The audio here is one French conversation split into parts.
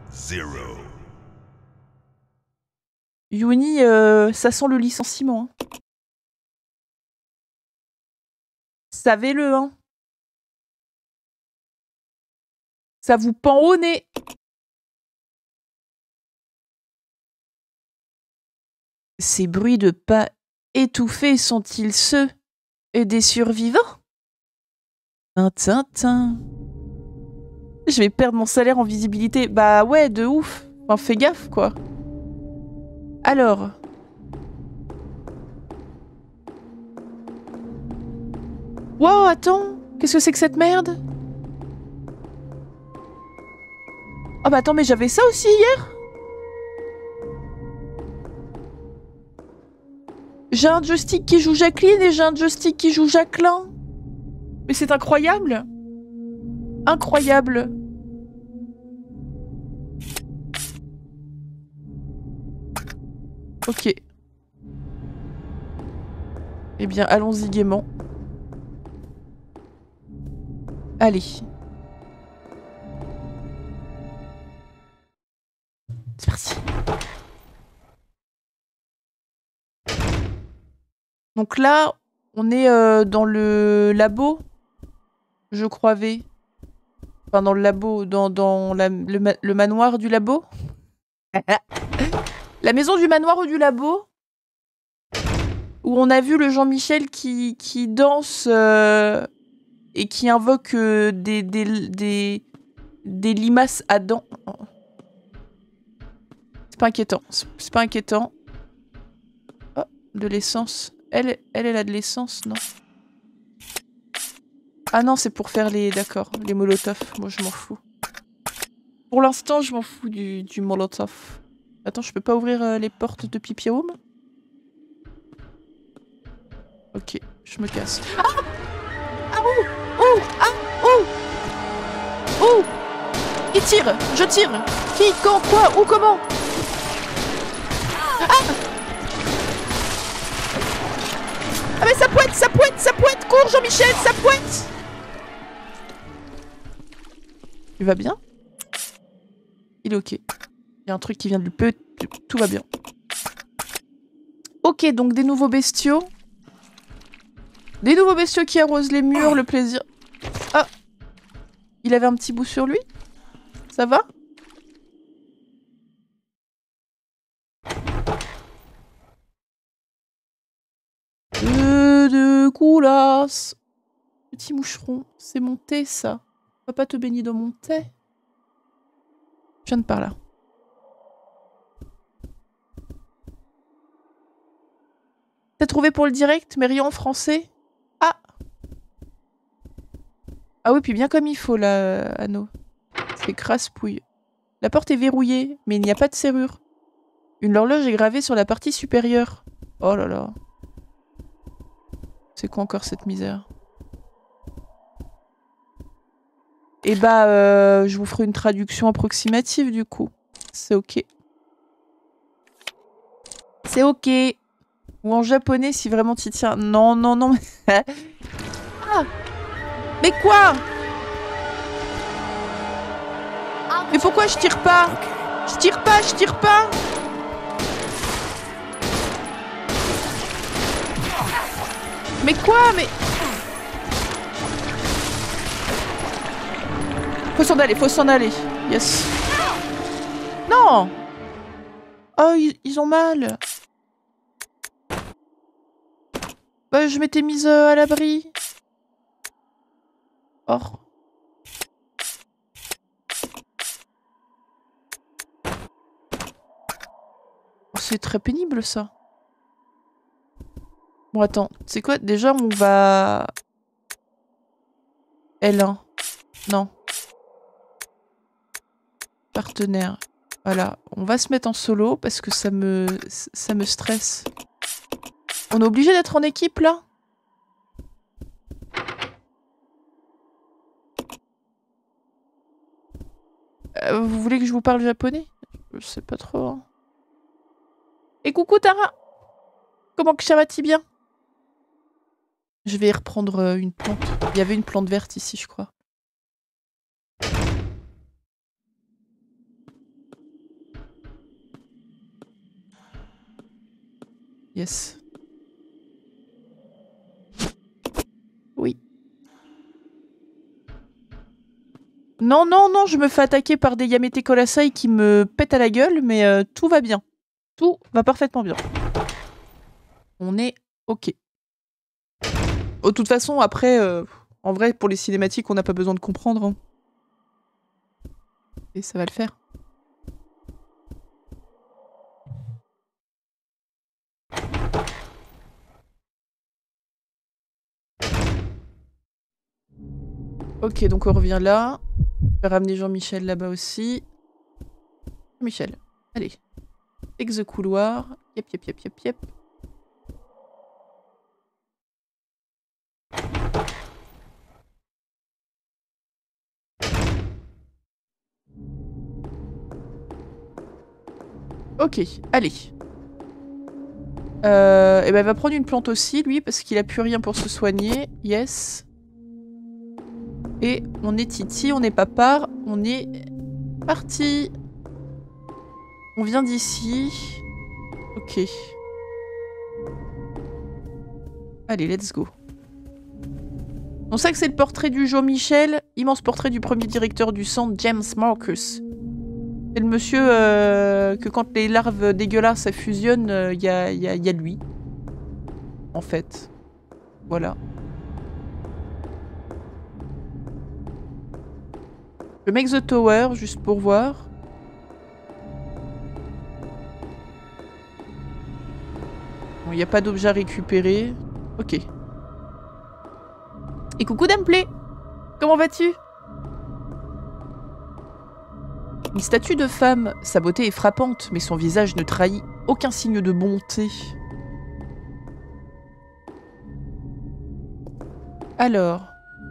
0. Yuni, ça sent le licenciement. Hein. Savez-le, hein. Ça vous pend au nez. Ces bruits de pas étouffés sont-ils ceux des survivants? Tintin. Je vais perdre mon salaire en visibilité. Bah ouais, de ouf. Enfin, fais gaffe, quoi. Alors. Wow, attends. Qu'est-ce que c'est que cette merde? Oh bah attends, mais j'avais ça aussi hier. J'ai un joystick qui joue Jacqueline et j'ai un joystick qui joue Jacqueline. Mais c'est incroyable. Incroyable. Ok. Eh bien, allons-y gaiement. Allez. C'est parti. Donc là, on est dans le labo, je croyais. Enfin, dans le labo, dans le manoir du labo. La maison du manoir ou du labo. Où on a vu le Jean-Michel qui danse et qui invoque des limaces à dents. C'est pas inquiétant. C'est pas inquiétant. Oh, de l'essence. Elle a de l'essence, non? Ah non, c'est pour faire les... D'accord, les molotovs. Moi, je m'en fous. Pour l'instant, je m'en fous du molotov. Attends, je peux pas ouvrir les portes de Pipi Home? Ok, je me casse. Ah! Ah ouh! Ouh! Ah! Ouh! Ouh! Qui tire? Je tire! Qui? Quand? Quoi? Où? Comment? Ah! Ah mais ça pointe! Ça pointe! Ça pointe! Cours, Jean-Michel! Ça pointe! Tu vas bien? Il est ok. Il y a un truc qui vient de lui. Tout va bien. Ok, donc des nouveaux bestiaux. Des nouveaux bestiaux qui arrosent les murs, le plaisir. Ah! Il avait un petit bout sur lui? Ça va? De coulasses. Petit moucheron. C'est mon thé, ça. Va pas te baigner dans mon thé. Je viens de par là. T'as trouvé pour le direct, mais rien en français? Ah! Ah oui, puis bien comme il faut, là, Anno. C'est crasse-pouille. La porte est verrouillée, mais il n'y a pas de serrure. Une horloge est gravée sur la partie supérieure. Oh là là. C'est quoi encore cette misère? Et bah, je vous ferai une traduction approximative, du coup. C'est ok. C'est ok. Ou en japonais, si vraiment t'y tiens. Non, non, non. Ah! Mais quoi? Mais pourquoi je tire pas? Je tire pas, je tire pas! Mais quoi? Mais... Faut s'en aller, faut s'en aller. Yes. Non! Oh, ils ont mal. Bah, je m'étais mise à l'abri. Or. C'est très pénible, ça. Bon, attends. C'est quoi? Déjà, on va... L1. Non. Partenaire. Voilà. On va se mettre en solo parce que ça me stresse. On est obligé d'être en équipe, là? Vous voulez que je vous parle japonais? Je sais pas trop. Hein. Et coucou, Tara! Comment que ça va-t-il bien? Je vais reprendre une plante. Il y avait une plante verte ici, je crois. Yes. Oui. Non, non, non, je me fais attaquer par des Yamete Kolasai qui me pètent à la gueule, mais tout va bien. Tout va parfaitement bien. On est OK. De toute façon, après, en vrai, pour les cinématiques, on n'a pas besoin de comprendre. Hein. Et ça va le faire. Ok, donc on revient là. Je vais ramener Jean-Michel là-bas aussi. Michel, allez. Ex couloir. Yep, yep, yep, yep, yep. Ok, allez. Et ben, il va prendre une plante aussi, lui, parce qu'il a plus rien pour se soigner. Yes. Et on est Titi, on est Papar, on est parti. On vient d'ici. Ok. Allez, let's go. On sait que c'est le portrait du Jean-Michel, immense portrait du premier directeur du centre, James Marcus. C'est le monsieur que quand les larves dégueulasses fusionnent, il y a lui. En fait. Voilà. Je make the tower, juste pour voir. Bon, il n'y a pas d'objet à récupérer. Ok. Et coucou Damplay! Comment vas-tu? Une statue de femme. Sa beauté est frappante, mais son visage ne trahit aucun signe de bonté. Alors...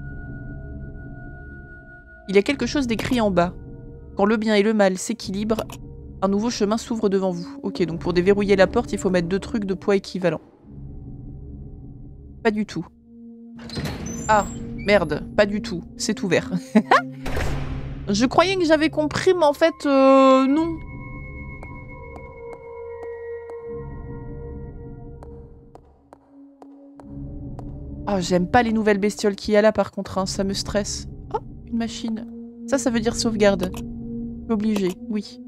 Il y a quelque chose d'écrit en bas. Quand le bien et le mal s'équilibrent, un nouveau chemin s'ouvre devant vous. Ok, donc pour déverrouiller la porte, il faut mettre 2 trucs de poids équivalent. Pas du tout. Ah, merde, pas du tout. C'est ouvert. Je croyais que j'avais compris, mais en fait, non. Ah, j'aime pas les nouvelles bestioles qu'il y a là, par contre, hein, ça me stresse. Oh, une machine. Ça veut dire sauvegarde. Obligé, oui.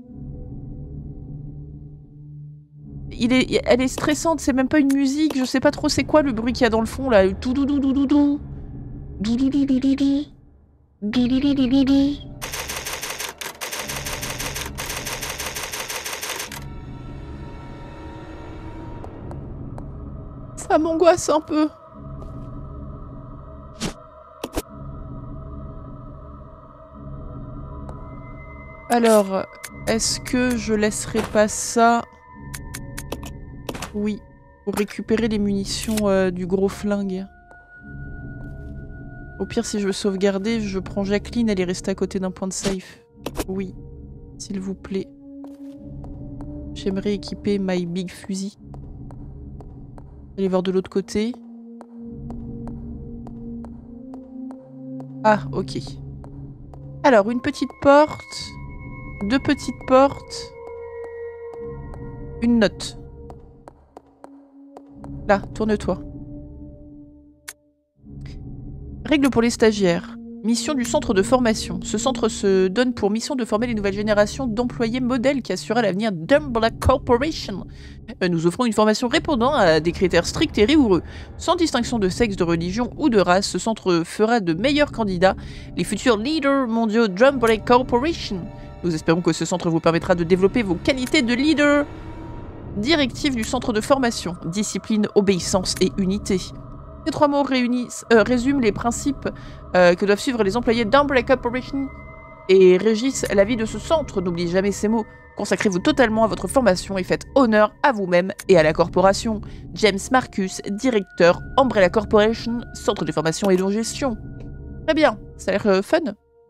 Elle est stressante, c'est même pas une musique, je sais pas trop c'est quoi le bruit qu'il y a dans le fond, là. Tout dou dou dou dou dou. Dou dou dou dou dou dou. Dou dou dou dou dou dou. Ça m'angoisse un peu. Alors, est-ce que je laisserai pas ça? Oui, pour récupérer les munitions du gros flingue. Au pire, si je veux sauvegarder, je prends Jacqueline, elle est restée à côté d'un point de safe. Oui, s'il vous plaît. J'aimerais équiper my big fusil. Aller voir de l'autre côté. Ah, ok. Alors, une petite porte. 2 petites portes. Une note. Là, tourne-toi. Règle pour les stagiaires. Mission du centre de formation. Ce centre se donne pour mission de former les nouvelles générations d'employés modèles qui assurera l'avenir d'Umbrella Corporation. Nous offrons une formation répondant à des critères stricts et rigoureux. Sans distinction de sexe, de religion ou de race, ce centre fera de meilleurs candidats les futurs leaders mondiaux d'Umbrella Corporation. Nous espérons que ce centre vous permettra de développer vos qualités de leader. Directive du centre de formation. Discipline, obéissance et unité. Ces 3 mots résument les principes que doivent suivre les employés d'Umbrella Corporation et régissent la vie de ce centre. N'oubliez jamais ces mots. Consacrez-vous totalement à votre formation et faites honneur à vous-même et à la corporation. James Marcus, directeur Umbrella Corporation, centre de formation et de gestion. Très bien, ça a l'air fun.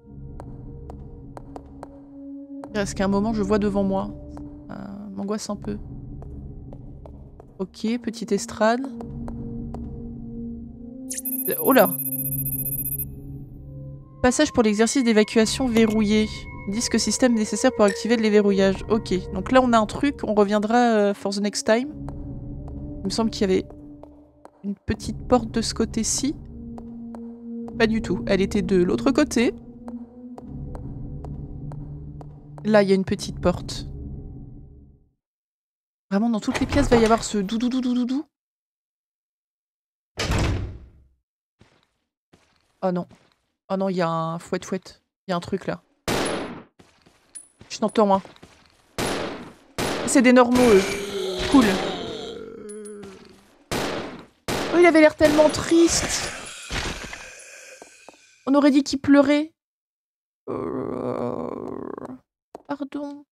Est-ce qu'à un moment je vois devant moi? M'angoisse un peu. Ok, petite estrade. Oh là! Passage pour l'exercice d'évacuation verrouillé. Disque système nécessaire pour activer le verrouillage. Ok, donc là on a un truc, on reviendra for the next time. Il me semble qu'il y avait une petite porte de ce côté-ci. Pas du tout. Elle était de l'autre côté. Là, il y a une petite porte. Vraiment, dans toutes les pièces, il va y avoir ce doudou. Oh non. Oh non, il y a un fouette. Il y a un truc là. Je t'entends, hein. C'est des normaux, eux. Cool. Oh, il avait l'air tellement triste. On aurait dit qu'il pleurait. Pardon.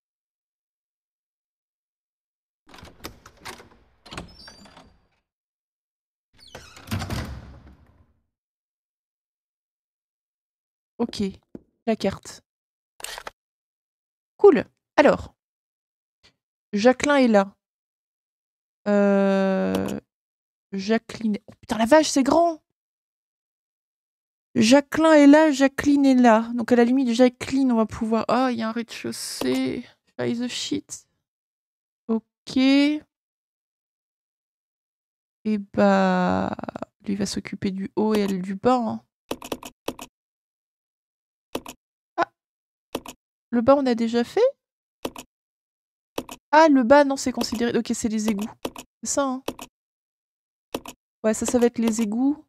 Ok, la carte. Cool. Alors, Jacqueline est là. Jacqueline... Oh, putain, la vache, c'est grand. Jacqueline est là, Jacqueline est là. Donc à la limite, Jacqueline, on va pouvoir... Oh, il y a un rez-de-chaussée. Try the shit. Ok. Et bah... Lui va s'occuper du haut et elle du bas. Hein. Ah, le bas, on a déjà fait? Ah, le bas, non, c'est considéré... Ok, c'est les égouts. C'est ça, hein. Ouais, ça va être les égouts.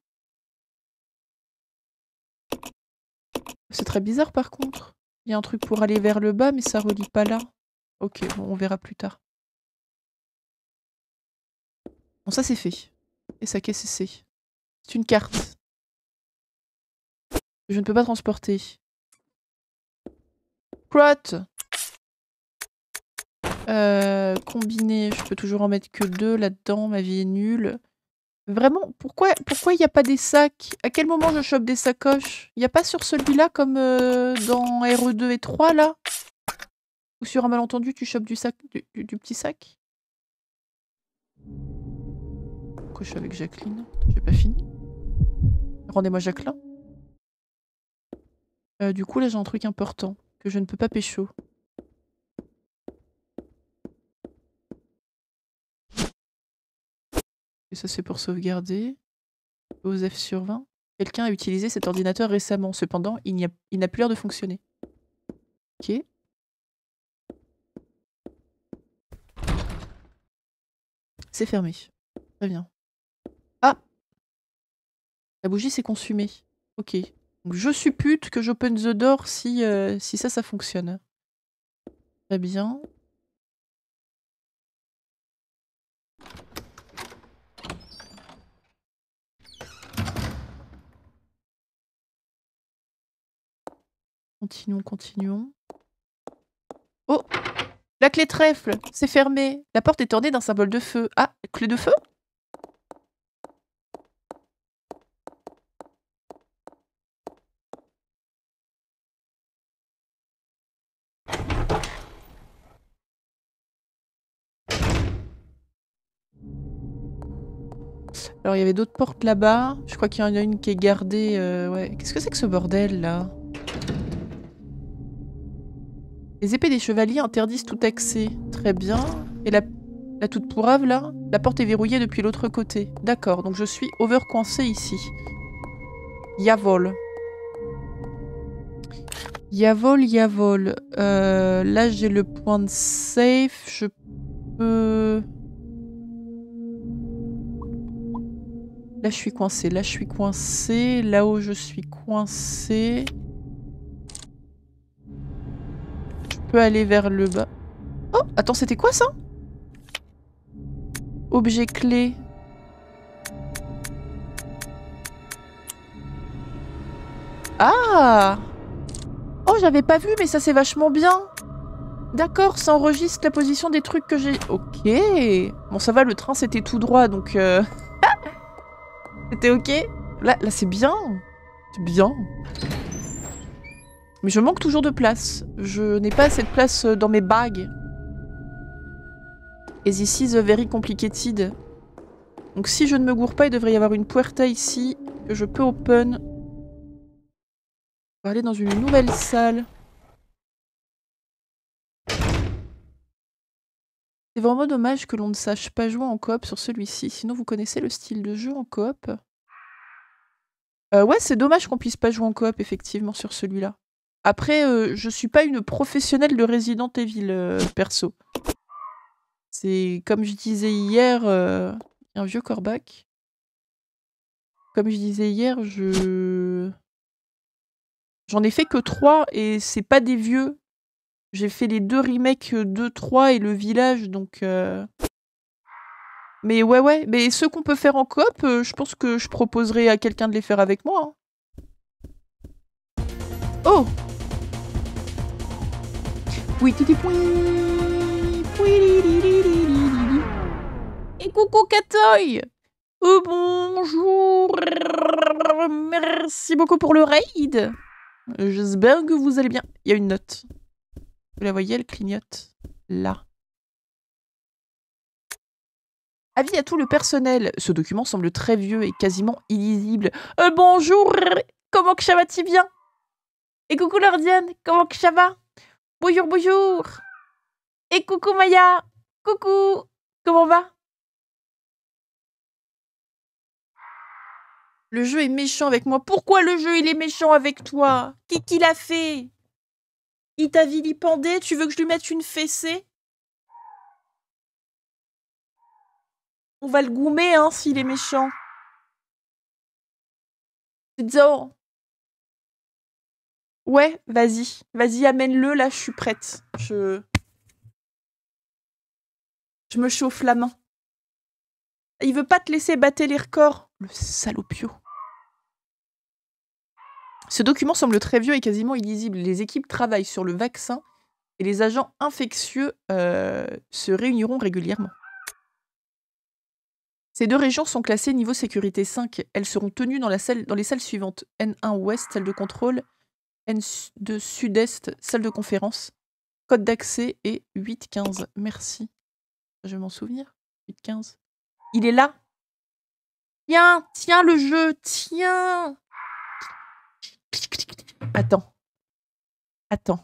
C'est très bizarre, par contre. Il y a un truc pour aller vers le bas, mais ça relie pas là. Ok, bon, on verra plus tard. Bon, ça, c'est fait. Et ça, qu'est-ce que c'est? C'est une carte. Je ne peux pas transporter. Crotte. Combiné, je peux toujours en mettre que 2 là-dedans, ma vie est nulle. Vraiment, pourquoi il n'y a pas des sacs? À quel moment je chope des sacoches? Il n'y a pas sur celui-là comme dans RE2 et 3 là? Ou sur un malentendu tu chopes du petit sac? Pourquoi je suis avec Jacqueline? J'ai pas fini. Rendez-moi Jacqueline. Du coup là j'ai un truc important que je ne peux pas pécho. Et ça c'est pour sauvegarder. OSEF sur 20. Quelqu'un a utilisé cet ordinateur récemment. Cependant, il n'a plus l'air de fonctionner. Ok. C'est fermé. Très bien. Ah! La bougie s'est consumée. Ok. Donc je suppute que j'open the door si ça fonctionne. Très bien. Continuons. Oh! La clé trèfle! C'est fermé. La porte est ornée d'un symbole de feu. Ah! Clé de feu? Alors il y avait d'autres portes là-bas. Je crois qu'il y en a une qui est gardée. Ouais. Qu'est-ce que c'est que ce bordel là? Les épées des chevaliers interdisent tout accès. Très bien. Et la toute pourrave là? La porte est verrouillée depuis l'autre côté. D'accord, donc je suis overcoincée ici. Yavol. Yavol. Là j'ai le point de safe. Je peux... Là je suis coincée. Là-haut je suis coincée. Je peux aller vers le bas. Oh, attends, c'était quoi ça? Objet clé. Ah! Oh, j'avais pas vu, mais ça c'est vachement bien. D'accord, ça enregistre la position des trucs que j'ai... Ok. Bon, ça va, le train c'était tout droit, donc... C'était ok. Là c'est bien. C'est bien. Mais je manque toujours de place. Je n'ai pas assez de place dans mes bagues. Et this is very complicated. Donc si je ne me gourre pas, il devrait y avoir une puerta ici que je peux open. On va aller dans une nouvelle salle. C'est vraiment dommage que l'on ne sache pas jouer en coop sur celui-ci. Sinon, vous connaissez le style de jeu en coop? Ouais, c'est dommage qu'on puisse pas jouer en coop, effectivement, sur celui-là. Après, je suis pas une professionnelle de Resident Evil, perso. C'est comme je disais hier, un vieux corbac. Comme je disais hier, j'en ai fait que 3 et c'est pas des vieux. J'ai fait les 2 remakes 2, 3 et le village, donc... Mais ouais, mais ceux qu'on peut faire en coop, je pense que je proposerai à quelqu'un de les faire avec moi. Hein. Oh! Oui, titi poui. Et coucou Katoy! Oh bonjour! Merci beaucoup pour le raid! J'espère que vous allez bien. Il y a une note. Vous la voyez, elle clignote. Là. Avis à tout le personnel. Ce document semble très vieux et quasiment illisible. Bonjour! Comment que ça va-t-il bien? Et coucou Lordiane, comment que ça va? Bonjour, bonjour! Et coucou Maya! Coucou! Comment va? Le jeu est méchant avec moi. Pourquoi le jeu il est méchant avec toi? Qui l'a fait? Il t'a vilipendé? Tu veux que je lui mette une fessée? On va le goumer, hein, s'il est méchant. Disons. Ouais, vas-y. Vas-y, amène-le, là, je suis prête. Je me chauffe la main. Il veut pas te laisser battre les records. Le salopio. Ce document semble très vieux et quasiment illisible. Les équipes travaillent sur le vaccin et les agents infectieux se réuniront régulièrement. Ces 2 régions sont classées niveau sécurité 5. Elles seront tenues dans les salles suivantes. N1 Ouest, salle de contrôle. N2 Sud-Est, salle de conférence. Code d'accès et 8-15. Merci. Je vais m'en souvenir. 8-15. Il est là. Tiens le jeu. Tiens. Attends.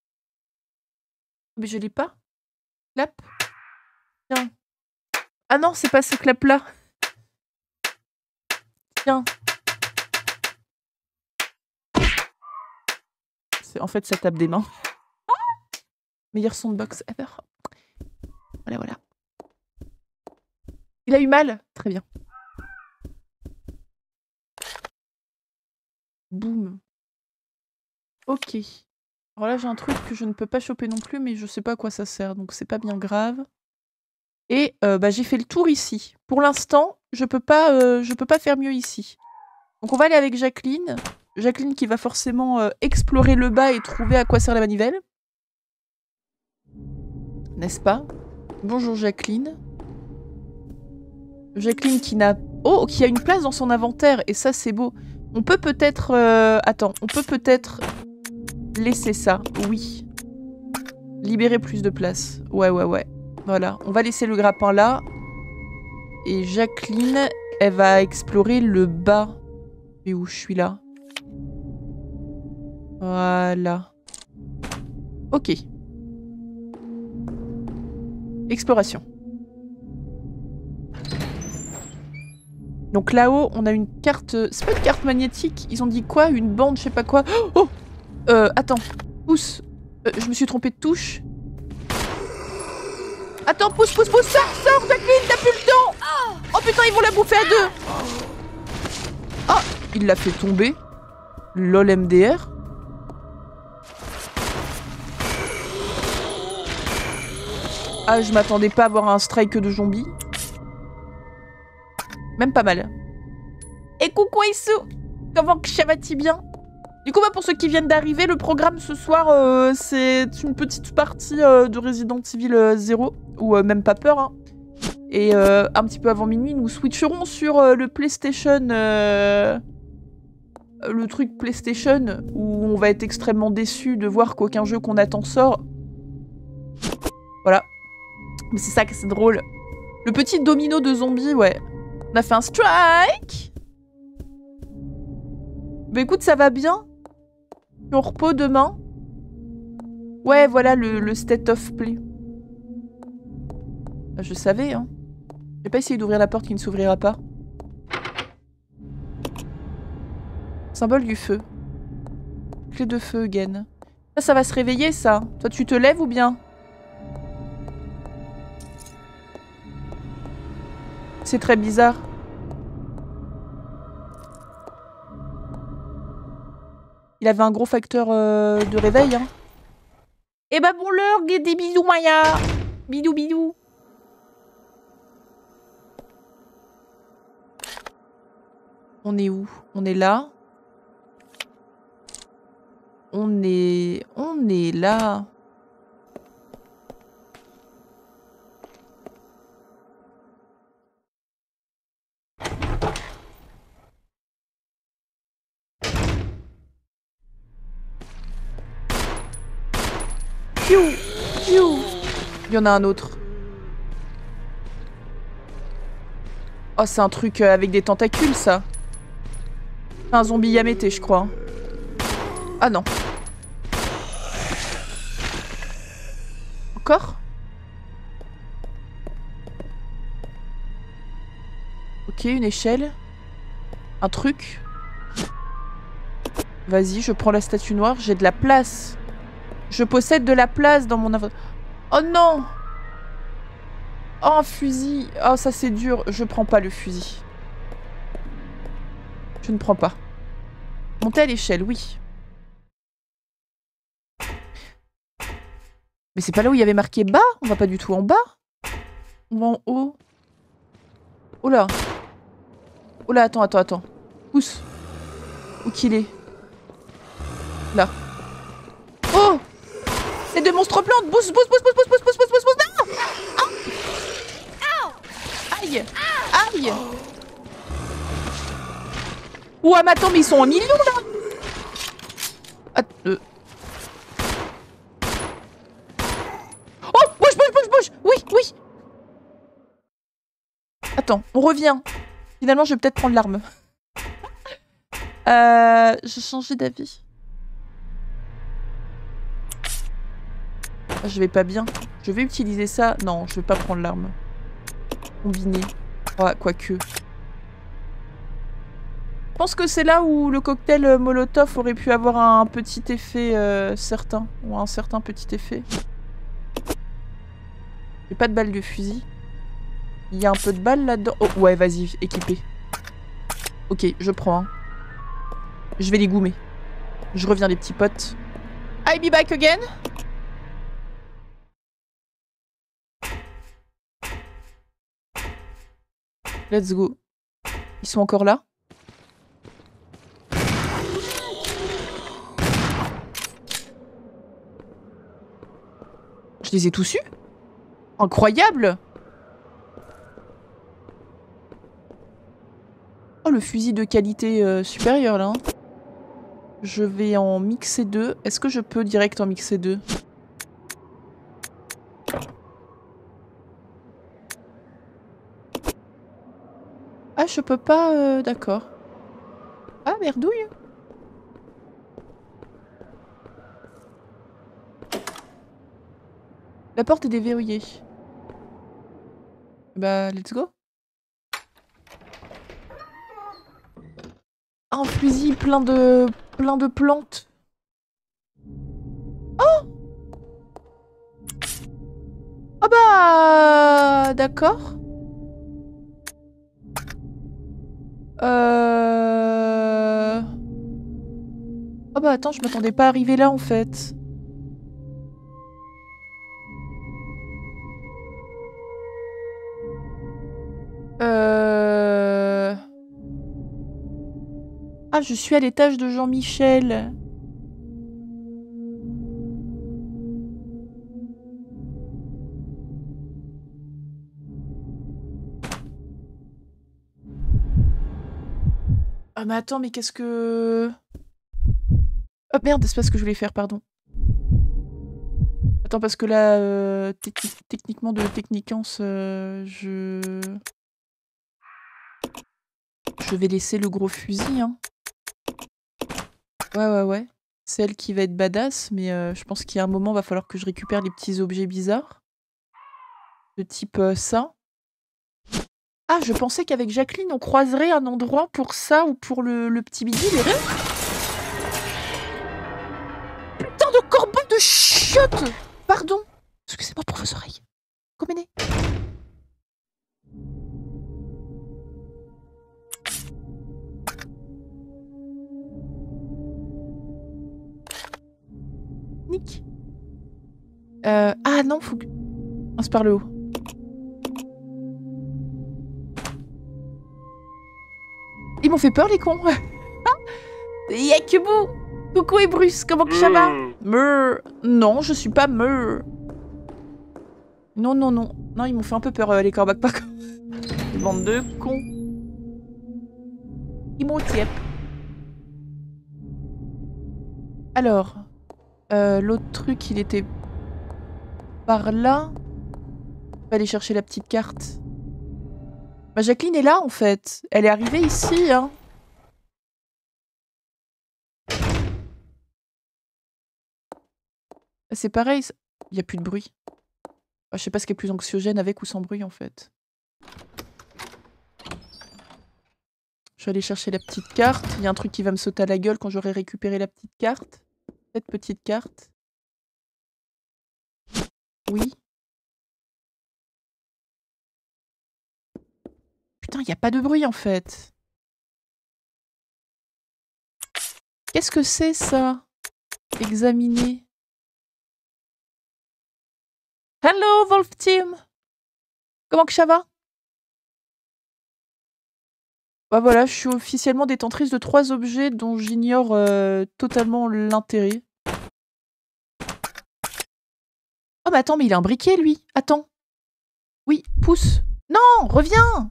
Mais je l'ai pas. Clap. Tiens. Ah non, c'est pas ce clap-là. Tiens. En fait, ça tape des mains. Meilleur son de box ever. Voilà. Il a eu mal. Très bien. Boum. Ok. Alors là, j'ai un truc que je ne peux pas choper non plus, mais je sais pas à quoi ça sert, donc c'est pas bien grave. Et j'ai fait le tour ici. Pour l'instant, je peux pas faire mieux ici. Donc on va aller avec Jacqueline. Jacqueline qui va forcément explorer le bas et trouver à quoi sert la manivelle. N'est-ce pas? Bonjour Jacqueline. Jacqueline qui n'a... Oh, qui a une place dans son inventaire. Et ça, c'est beau. On peut peut-être... Attends, on peut peut-être laisser ça. Oui. Libérer plus de place. Ouais. Voilà. On va laisser le grappin là. Et Jacqueline, elle va explorer le bas. Et où je suis là? Voilà. Ok. Exploration. Donc là-haut, on a une carte... C'est pas une carte magnétique. Ils ont dit quoi? Une bande, je sais pas quoi. Oh! Attends. Pousse. Je me suis trompée de touche. Attends, pousse, sors, Jacqueline, t'as plus le temps! Oh putain, ils vont la bouffer à 2! Oh! Il l'a fait tomber. LOL MDR. Ah, je m'attendais pas à avoir un strike de zombie. Même pas mal. Et coucou Issou! Comment ça va-t-il bien? Du coup, pour ceux qui viennent d'arriver, le programme ce soir, c'est une petite partie de Resident Evil 0, ou même pas peur. Hein. Et un petit peu avant minuit, nous switcherons sur le PlayStation... le truc PlayStation, où on va être extrêmement déçu de voir qu'aucun jeu qu'on attend sort. Voilà. Mais c'est ça que c'est drôle. Le petit domino de zombies, ouais. On a fait un strike! Bah écoute, ça va bien. On repos demain. Ouais, voilà le state of play. Je savais, hein. Je vais pas essayer d'ouvrir la porte qui ne s'ouvrira pas. Symbole du feu. Clé de feu, again. Ça va se réveiller, ça. Toi, tu te lèves ou bien? C'est très bizarre. Il avait un gros facteur de réveil, hein. Eh ben bon l'heure, des bisous Maya. Bidou bidou. On est où? On est là. On est là. Piou, piou. Il y en a un autre. Oh, c'est un truc avec des tentacules, ça. C'est un zombie Yamete, je crois. Ah non. Encore? Ok, une échelle. Un truc. Vas-y, je prends la statue noire. J'ai de la place. Je possède de la place dans mon inventaire. Oh non! Oh, un fusil. Oh, ça c'est dur. Je prends pas le fusil. Je ne prends pas. Monter à l'échelle, oui. Mais c'est pas là où il y avait marqué bas? On va pas du tout en bas? On va en haut. Oh là. Oh là, attends. Pousse. Où qu'il est? Là. Oh! C'est deux monstres plantes! Bousse! Non! Ah! Aïe! Aïe! Ouah, mais attends, mais ils sont en millions, là! Oh! Bouge! Oui! Attends, on revient. Finalement, je vais peut-être prendre l'arme. J'ai changé d'avis. Je vais pas bien. Je vais utiliser ça. Non, je vais pas prendre l'arme. Combiner. Ouais, quoique. Je pense que c'est là où le cocktail Molotov aurait pu avoir un petit effet certain. Ou un certain petit effet. J'ai pas de balles de fusil. Il y a un peu de balles là-dedans. Oh, ouais, vas-y, équipé. Ok, je prends. Hein. Je vais les goumer. Je reviens, les petits potes. I'll be back again. Let's go. Ils sont encore là? Je les ai tous eus? Incroyable! Oh, le fusil de qualité supérieure, là. Hein. Je vais en mixer deux. Est-ce que je peux direct en mixer deux? Ah, je peux pas... D'accord. Ah, merdouille. La porte est déverrouillée. Bah, let's go. Un fusil plein de plantes. Oh! Oh bah... D'accord. Oh bah attends, je m'attendais pas à arriver là en fait. Ah, je suis à l'étage de Jean-Michel. Ah mais attends, mais qu'est-ce que... Oh merde, c'est pas ce que je voulais faire, pardon. Attends, parce que là, techniquement de Technicance, je vais laisser le gros fusil, hein. Ouais. C'est elle qui va être badass, mais je pense qu'il y a un moment, va falloir que je récupère les petits objets bizarres. de type ça. Ah, je pensais qu'avec Jacqueline, on croiserait un endroit pour ça ou pour le petit bidule. Putain de corbeau de chiottes! Pardon. Excusez-moi pour vos oreilles. Comenez. Nick. Ah non, faut que... Oh, c'est par le haut. Ils m'ont fait peur, les cons. Yakubu. Coucou et Bruce, comment que ça va? Meur. Non, je suis pas meur. Non, non, non. Non, ils m'ont fait un peu peur, les corbacs pas. Bande de cons. Ils m'ont tiep. Alors, l'autre truc, il était par là. On va aller chercher la petite carte. Bah, Jacqueline est là, en fait. Elle est arrivée ici, hein. C'est pareil. Il n'y a plus de bruit. Enfin, je sais pas ce qui est plus anxiogène avec ou sans bruit, en fait. Je vais aller chercher la petite carte. Il y a un truc qui va me sauter à la gueule quand j'aurai récupéré la petite carte. Cette petite carte. Oui. Putain, il n'y a pas de bruit, en fait. Qu'est-ce que c'est, ça? Examiner. Hello, Wolf Team! Comment que ça va? Bah voilà, je suis officiellement détentrice de 3 objets dont j'ignore totalement l'intérêt. Oh mais attends, mais il a un briquet lui. Attends. Oui, pousse. Non, reviens.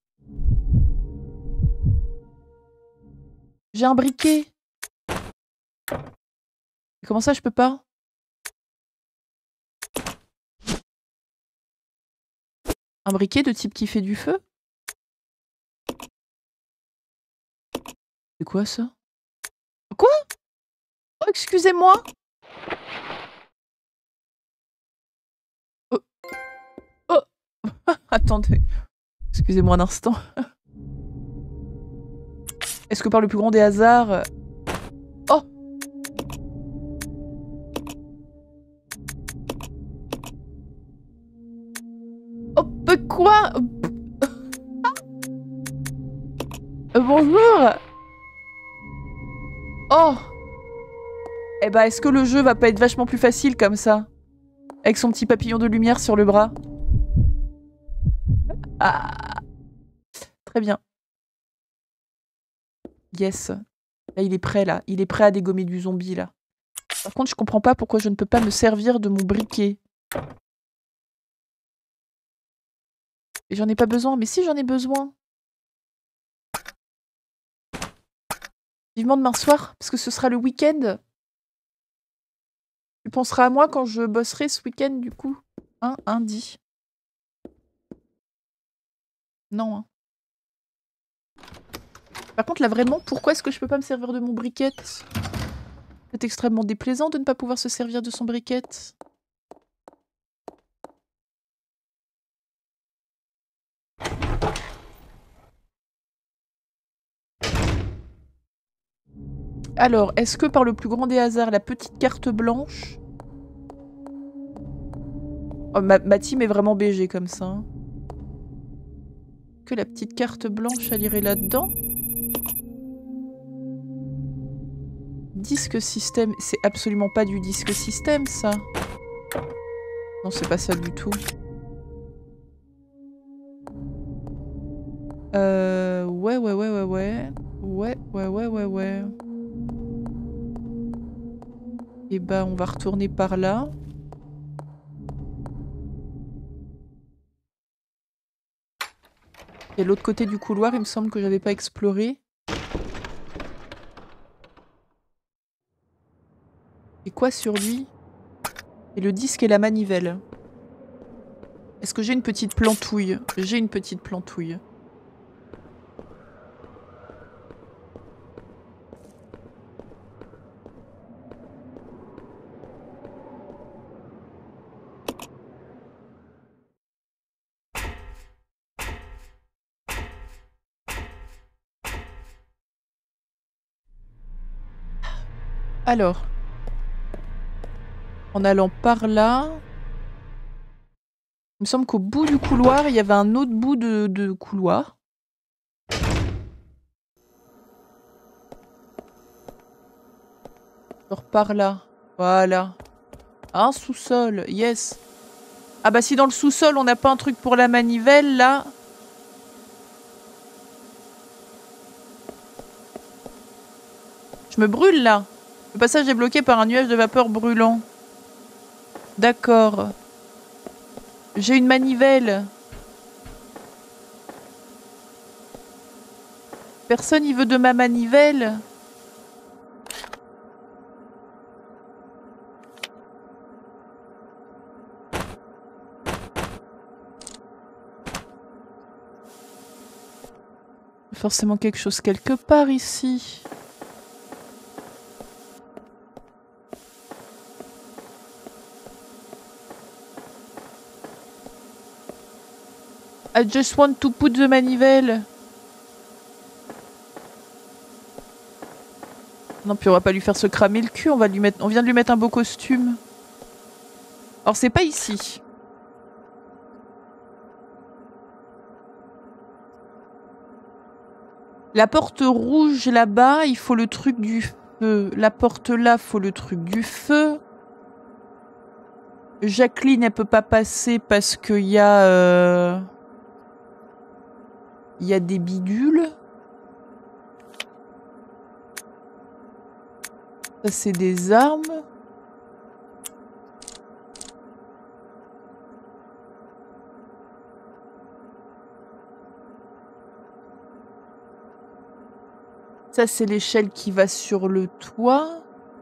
J'ai un briquet. Comment ça, je peux pas? Un briquet de type qui fait du feu? C'est quoi ça? Quoi? Oh, excusez-moi. Oh. Oh. Attendez. Excusez-moi un instant. Est-ce que par le plus grand des hasards... Oh! Oh, quoi? Bonjour! Oh! Eh bah, est-ce que le jeu va pas être vachement plus facile comme ça? Avec son petit papillon de lumière sur le bras. Ah! Très bien. Yes. Là, il est prêt, là. Il est prêt à dégommer du zombie, là. Par contre, je comprends pas pourquoi je ne peux pas me servir de mon briquet. Et j'en ai pas besoin. Mais si, j'en ai besoin. Vivement demain soir, parce que ce sera le week-end. Tu penseras à moi quand je bosserai ce week-end, du coup. Hein, Indy. Non, hein. Par contre, là, vraiment, pourquoi est-ce que je peux pas me servir de mon briquet? C'est extrêmement déplaisant de ne pas pouvoir se servir de son briquet. Alors, est-ce que par le plus grand des hasards, la petite carte blanche... Oh, ma team est vraiment BG comme ça. Hein. Que la petite carte blanche, elle irait là-dedans? Disque système, c'est absolument pas du disque système, ça. Non, c'est pas ça du tout. Ouais. Ouais. Et bah, on va retourner par là. Et l'autre côté du couloir, il me semble que j'avais pas exploré. Et quoi sur lui? Et le disque et la manivelle. Est-ce que j'ai une petite plantouille? J'ai une petite plantouille. Alors. En allant par là... Il me semble qu'au bout du couloir, il y avait un autre bout de couloir. Genre par là. Voilà. Un sous-sol, yes. Ah bah si dans le sous-sol, on n'a pas un truc pour la manivelle, là... Je me brûle, là. Le passage est bloqué par un nuage de vapeur brûlant. D'accord. J'ai une manivelle. Personne y veut de ma manivelle. Forcément quelque chose quelque part ici. I just want to put the manivelle. Non, puis on va pas lui faire se cramer le cul, on vient de lui mettre un beau costume. Alors c'est pas ici. La porte rouge là-bas, il faut le truc du feu. La porte là, faut le truc du feu. Jacqueline, elle peut pas passer parce qu'il y a... Il y a des bidules. Ça, c'est des armes. Ça, c'est l'échelle qui va sur le toit.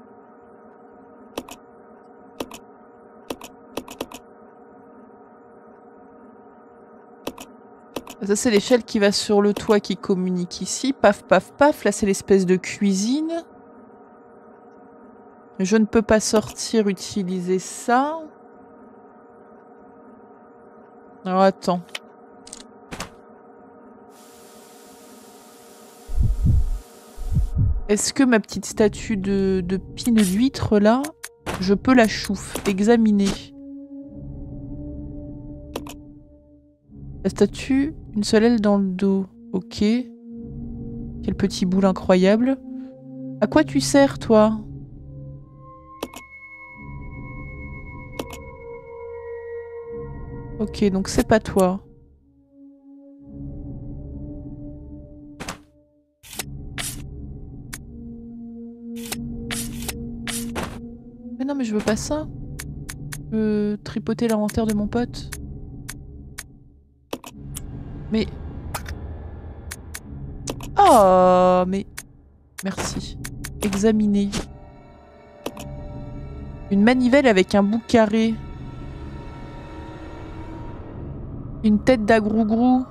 Ça, c'est l'échelle qui va sur le toit qui communique ici. Paf, paf, paf. Là, c'est l'espèce de cuisine. Je ne peux pas sortir, utiliser ça. Alors, attends. Est-ce que ma petite statue de pine d'huître, là, je peux la chouffe, examiner. La statue, une seule aile dans le dos. Ok. Quel petit boule incroyable. À quoi tu sers, toi? Ok, donc c'est pas toi. Mais non, mais je veux pas ça. Je veux tripoter l'inventaire de mon pote. Mais... Oh, mais... Merci. Examiner. Une manivelle avec un bout carré. Une tête d'agrougrou.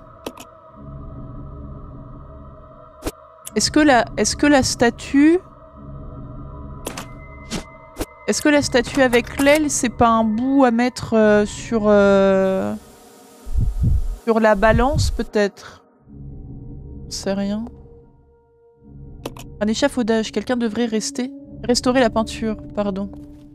Est-ce que la statue... Est-ce que la statue avec l'aile, c'est pas un bout à mettre sur la balance, peut-être? Je sais rien. Un échafaudage. Quelqu'un devrait rester. Restaurer la peinture, pardon.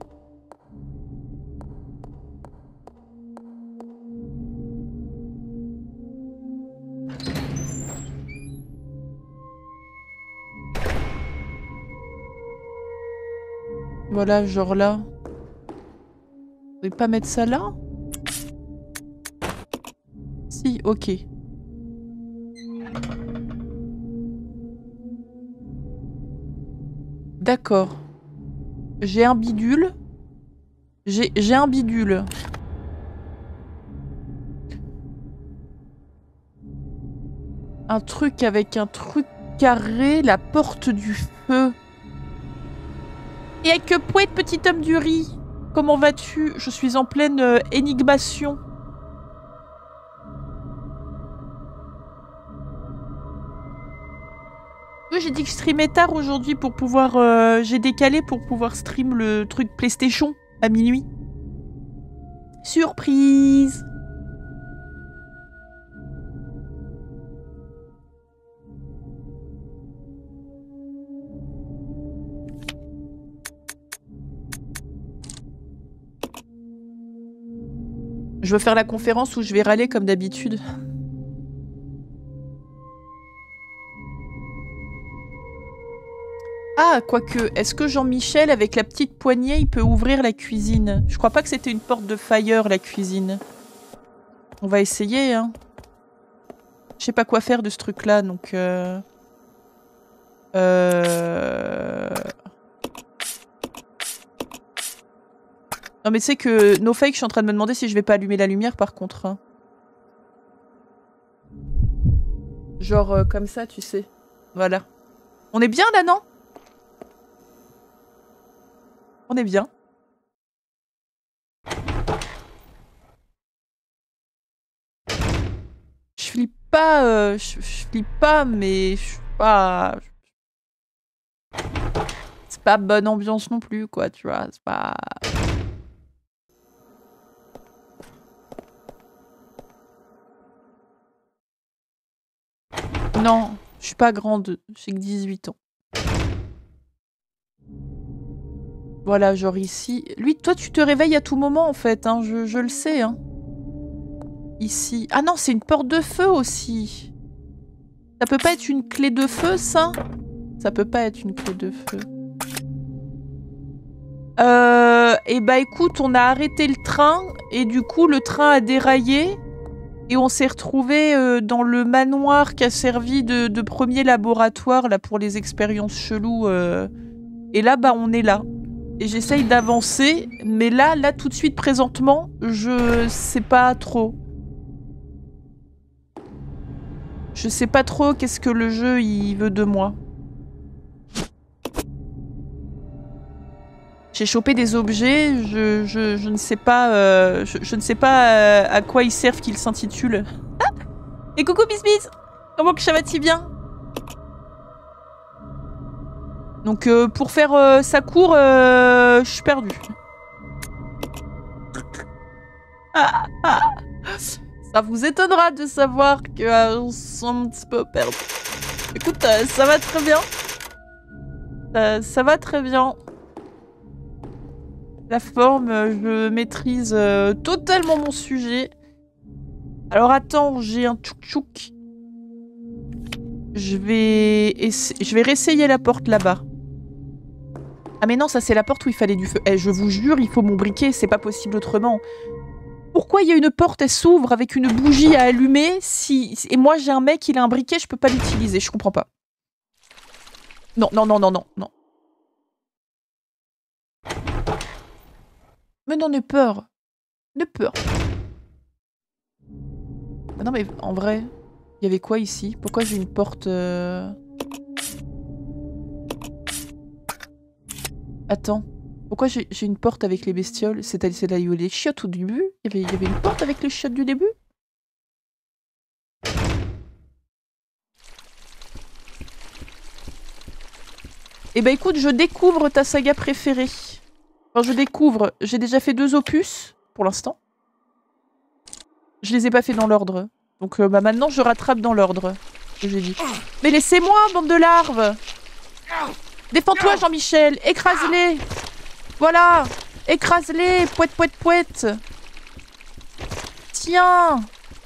Voilà, genre là. Vous pouvez pas mettre ça là? Si, ok. D'accord. J'ai un bidule. J'ai un bidule. Un truc avec un truc carré, la porte du feu. Et avec que poète, petit homme du riz. Comment vas-tu? Je suis en pleine énigmation. Oui, j'ai dit que je streamais tard aujourd'hui pour pouvoir... j'ai décalé pour pouvoir stream le truc PlayStation à minuit. Surprise! Je veux faire la conférence où je vais râler comme d'habitude. Ah, quoique, est-ce que Jean-Michel, avec la petite poignée, il peut ouvrir la cuisine? Je crois pas que c'était une porte de fire, la cuisine. On va essayer, hein. Je sais pas quoi faire de ce truc-là, donc... Non mais tu sais que, no fake, je suis en train de me demander si je vais pas allumer la lumière par contre. Hein. Genre comme ça, tu sais. Voilà. On est bien là, non? On est bien. Je flippe pas, je flippe pas, mais je suis pas... C'est pas bonne ambiance non plus, quoi, tu vois. C'est pas... Non, je suis pas grande, j'ai que 18 ans. Voilà, genre ici. Lui, toi, tu te réveilles à tout moment, en fait, hein, je le sais, hein. Ici. Ah non, c'est une porte de feu aussi. Ça peut pas être une clé de feu, ça? Ça peut pas être une clé de feu. Et bah écoute, on a arrêté le train, et du coup, le train a déraillé. Et on s'est retrouvé dans le manoir qui a servi de premier laboratoire là pour les expériences cheloues. Et là, bah, on est là. Et j'essaye d'avancer, mais là, tout de suite, présentement, je sais pas trop. Je sais pas trop qu'est-ce que le jeu il veut de moi. J'ai chopé des objets, je ne sais pas, je ne sais pas à quoi ils servent qu'ils s'intitulent. Ah, et coucou Bisbis, comment que ça va si bien? Donc pour faire sa cour, je suis perdue. Ça vous étonnera de savoir que sont un petit peu perdus. Écoute, ça va très bien. Ça va très bien. La forme, je maîtrise totalement mon sujet. Alors attends, j'ai un tchouk-tchouk. Je vais réessayer la porte là-bas. Ah mais non, ça c'est la porte où il fallait du feu. Eh, je vous jure, il faut mon briquet, c'est pas possible autrement. Pourquoi il y a une porte, elle s'ouvre avec une bougie à allumer et moi j'ai un mec, il a un briquet, je peux pas l'utiliser, je comprends pas. Non, non, non, non, non, non. Mais non, n'aie peur. N'aie peur. Ah non mais en vrai, il y avait quoi ici? Pourquoi j'ai une porte... Attends. Pourquoi j'ai une porte avec les bestioles? C'est là où il y avait les chiottes au début? Il y avait une porte avec les chiottes du début? Eh ben écoute, je découvre ta saga préférée. Enfin, je découvre. J'ai déjà fait 2 opus, pour l'instant. Je les ai pas fait dans l'ordre. Donc bah maintenant, je rattrape dans l'ordre. Que j'ai dit. Mais laissez-moi, bande de larves! Défends-toi, Jean-Michel! Écrase-les! Voilà! Écrase-les! Pouette, pouette, pouette! Tiens!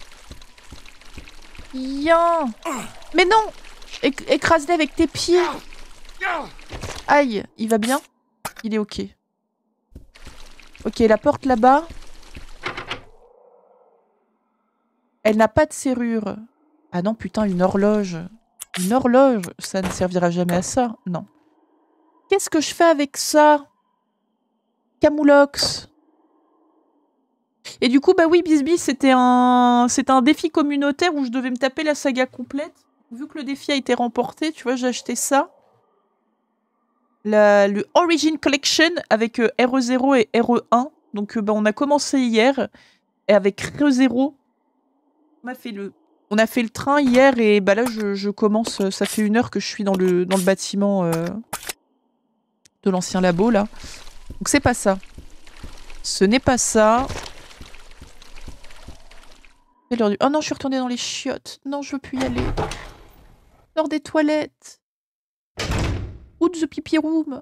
Tiens! Mais non! Écrase-les avec tes pieds! Aïe! Il va bien? Il est ok. Ok, la porte là-bas. Elle n'a pas de serrure. Ah non, putain, une horloge. Une horloge, ça ne servira jamais à ça. Non. Qu'est-ce que je fais avec ça? Camoulox. Et du coup, bah oui, Bisbis, c'était un défi communautaire où je devais me taper la saga complète. Vu que le défi a été remporté, tu vois, j'ai acheté ça. Le Origin Collection avec RE0 et RE1. Donc bah, on a commencé hier. Et avec RE0, on a fait le train hier et bah là je commence. Ça fait 1 heure que je suis dans le bâtiment de l'ancien labo là. Donc c'est pas ça. Ce n'est pas ça. C'est l'heure du... Oh non, je suis retournée dans les chiottes. Non, je veux plus y aller. L'heure des toilettes. Ou the pipi room.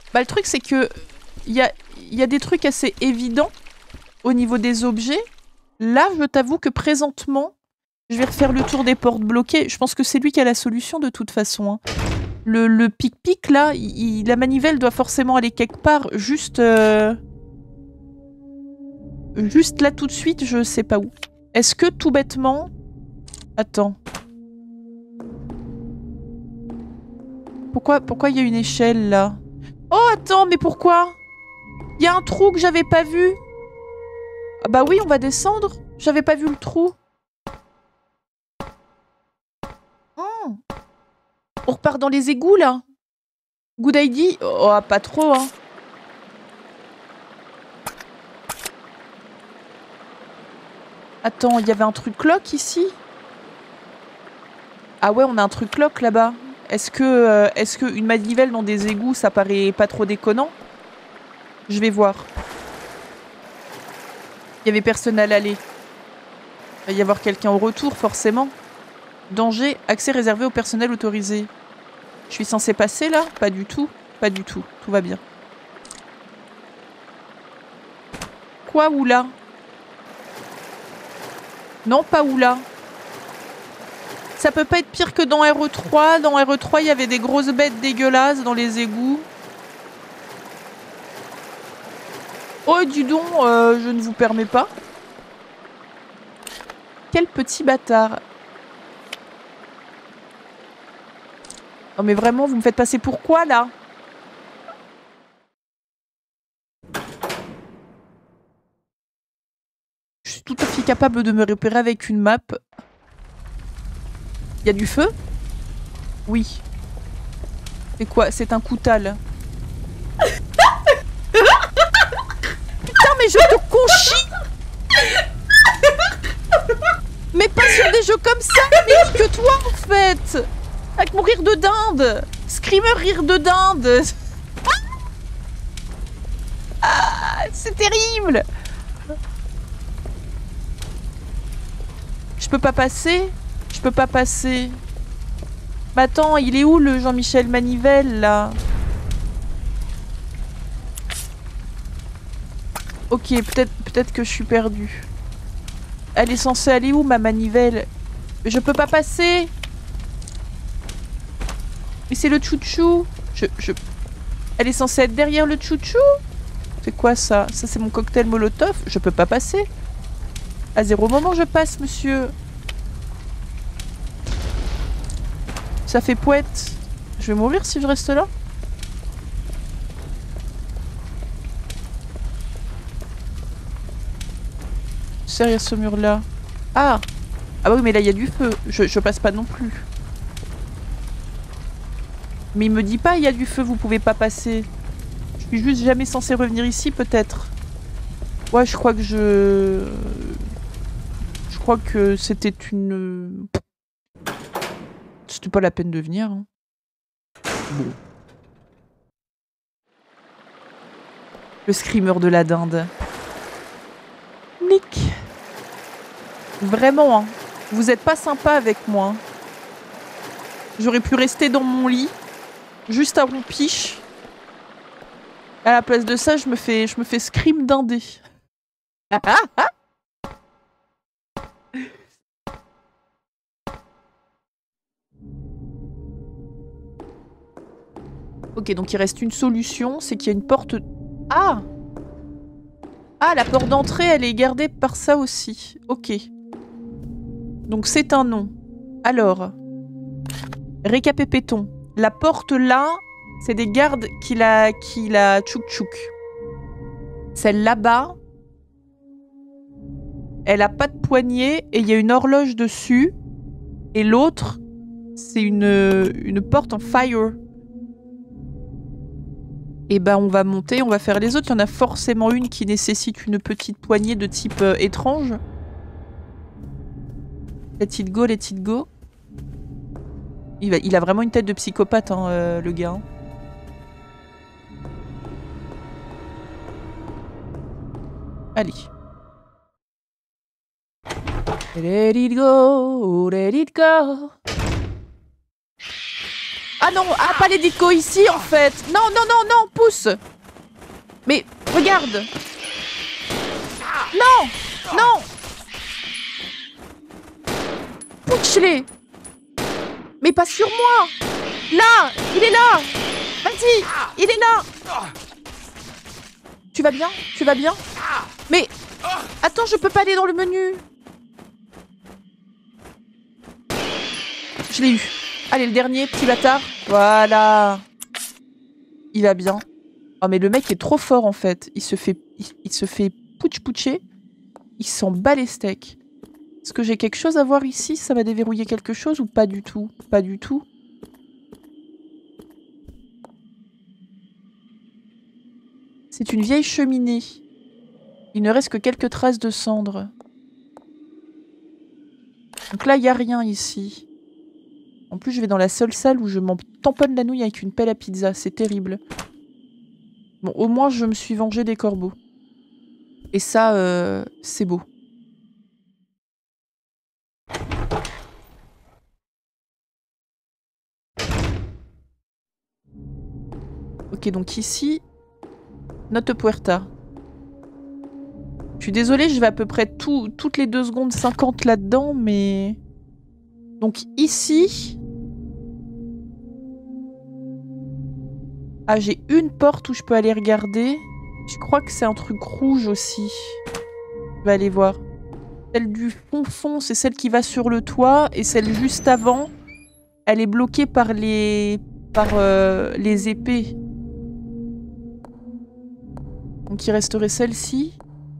Bah, le truc, c'est que il y a des trucs assez évidents au niveau des objets. Là, je t'avoue que présentement, je vais refaire le tour des portes bloquées. Je pense que c'est lui qui a la solution de toute façon. Hein. Le pic-pic, là, la manivelle doit forcément aller quelque part. Juste là tout de suite, je sais pas où. Est-ce que tout bêtement... Attends. Pourquoi il y a une échelle, là? Oh, attends, mais pourquoi? Il y a un trou que j'avais pas vu. Ah bah oui, on va descendre. J'avais pas vu le trou. On repart dans les égouts, là. Good idea. Oh, pas trop, hein. Attends, il y avait un truc lock ici? Ah ouais, on a un truc lock là-bas. Est-ce que une manivelle dans des égouts, ça paraît pas trop déconnant? Je vais voir. Il y avait personne à l'aller. Il va y avoir quelqu'un au retour, forcément. Danger, accès réservé au personnel autorisé. Je suis censée passer là? Pas du tout. Pas du tout. Tout va bien. Quoi, ou là? Non, pas où là. Ça peut pas être pire que dans RE3. Dans RE3, il y avait des grosses bêtes dégueulasses dans les égouts. Oh, dis donc, je ne vous permets pas. Quel petit bâtard. Non mais vraiment, vous me faites passer pour quoi, là? Je suis tout à fait capable de me repérer avec une map. Il y a du feu? Oui. C'est quoi? C'est un coutal. Putain, mais je te conchis! Mais pas sur des jeux comme ça, mais que toi, en fait! Avec mon rire de dinde! Screamer rire de dinde! Ah, c'est terrible! Je peux pas passer? Je peux pas passer. Mais attends, il est où le Jean-Michel Manivelle, là? Ok, peut-être que je suis perdue. Elle est censée aller où, ma manivelle? Je peux pas passer! Mais c'est le chouchou! Elle est censée être derrière le chouchou? C'est quoi ça? Ça, c'est mon cocktail molotov? Je peux pas passer. À 0 moment, je passe, monsieur. Ça fait pouette. Je vais mourir si je reste là. C'est derrière ce mur-là. Ah! Ah bah oui, mais là, il y a du feu. Je passe pas non plus. Mais il me dit pas, il y a du feu, vous pouvez pas passer. Je suis juste jamais censée revenir ici, peut-être. Ouais, je crois que je crois que c'était une... C'était pas la peine de venir. Hein. Bon. Le screamer de la dinde. Nick. Vraiment, hein. Vous êtes pas sympa avec moi. J'aurais pu rester dans mon lit, juste à rompiche. À la place de ça, je me fais scream dindé. Ok, donc il reste une solution, c'est qu'il y a une porte... Ah! Ah, la porte d'entrée, elle est gardée par ça aussi. Ok. Donc c'est un nom. Alors, récapépétons. La porte là, c'est des gardes qui la tchouk-tchouk. Celle là-bas, elle a pas de poignée et il y a une horloge dessus. Et l'autre, c'est une porte en fire. Et ben on va monter, on va faire les autres. Il y en a forcément une qui nécessite une petite poignée de type étrange. Let it go, let it go. Il a vraiment une tête de psychopathe, hein, le gars. Hein. Allez. Let it go, let it go. Ah non, ah pas les discos ici en fait. Non, non, non, non, pousse. Mais regarde. Non, non. Pousse-les. Mais pas sur moi. Là, il est là. Vas-y, il est là. Tu vas bien? Tu vas bien? Mais attends, je peux pas aller dans le menu. Je l'ai eu. Allez, le dernier, petit bâtard. Voilà. Il va bien. Oh, mais le mec est trop fort, en fait. Il se fait pouch-poucher. Il s'en bat les steaks. Est-ce que j'ai quelque chose à voir ici? Ça va déverrouiller quelque chose ou pas du tout? Pas du tout. C'est une vieille cheminée. Il ne reste que quelques traces de cendres. Donc là, il n'y a rien ici. En plus, je vais dans la seule salle où je m'en tamponne la nouille avec une pelle à pizza. C'est terrible. Bon, au moins, je me suis vengée des corbeaux. Et ça, c'est beau. Ok, donc ici... Note Puerta. Je suis désolée, je vais à peu près toutes les 2 secondes 50 là-dedans, mais... Donc ici... Ah, j'ai une porte où je peux aller regarder. Je crois que c'est un truc rouge aussi. Je vais aller voir. Celle du fond, c'est celle qui va sur le toit. Et celle juste avant, elle est bloquée par les épées. Donc il resterait celle-ci.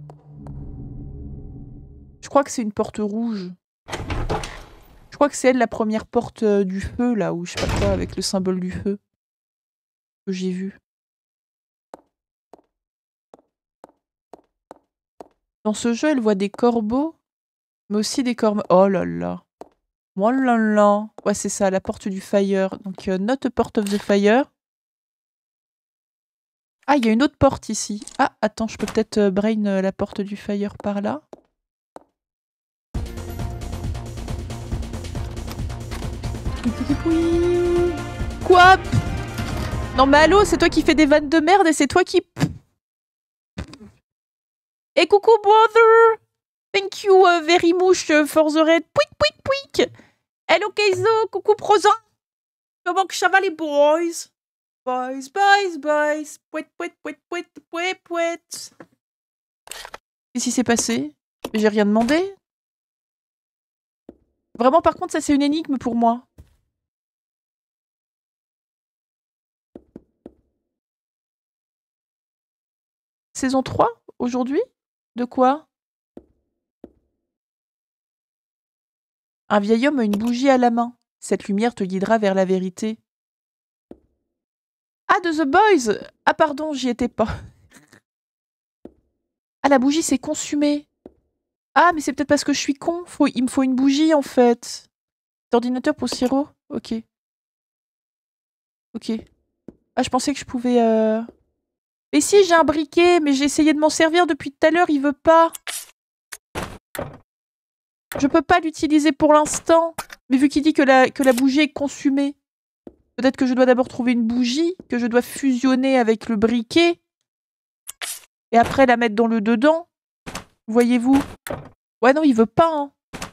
Je crois que c'est une porte rouge. Je crois que c'est elle la première porte du feu, là, ou je sais pas quoi, avec le symbole du feu. Que j'ai vu. Dans ce jeu, elle voit des corbeaux, mais aussi des corbeaux. Oh là là. Oh là là. Ouais, c'est ça, la porte du fire. Donc, not Port of the Fire. Ah, il y a une autre porte ici. Ah, attends, je peux peut-être brain la porte du fire par là. Quoi? Non mais allô, c'est toi qui fais des vannes de merde et c'est toi qui... Et coucou brother! Thank you very much for the red. Pouic, pouic, pouic! Hello Keizo, coucou Prozan! Comment que ça va les boys? Boys, boys, boys! Pouet, pouet, pouet, pouet, pouet, pouet! Qu'est-ce qui s'est passé? J'ai rien demandé? Vraiment, par contre, ça c'est une énigme pour moi. Saison 3? Aujourd'hui? De quoi? Un vieil homme a une bougie à la main. Cette lumière te guidera vers la vérité. Ah, de The Boys! Ah pardon, j'y étais pas. Ah, la bougie s'est consumée. Ah, mais c'est peut-être parce que je suis con. Il me faut une bougie, en fait. Ordinateur pour Siro? Ok. Ok. Ah, je pensais que je pouvais... Mais si, j'ai un briquet, mais j'ai essayé de m'en servir depuis tout à l'heure, il veut pas. Je peux pas l'utiliser pour l'instant. Mais vu qu'il dit que la bougie est consumée, peut-être que je dois d'abord trouver une bougie, que je dois fusionner avec le briquet, et après la mettre dans le dedans. Voyez-vous? Ouais, non, il veut pas, hein.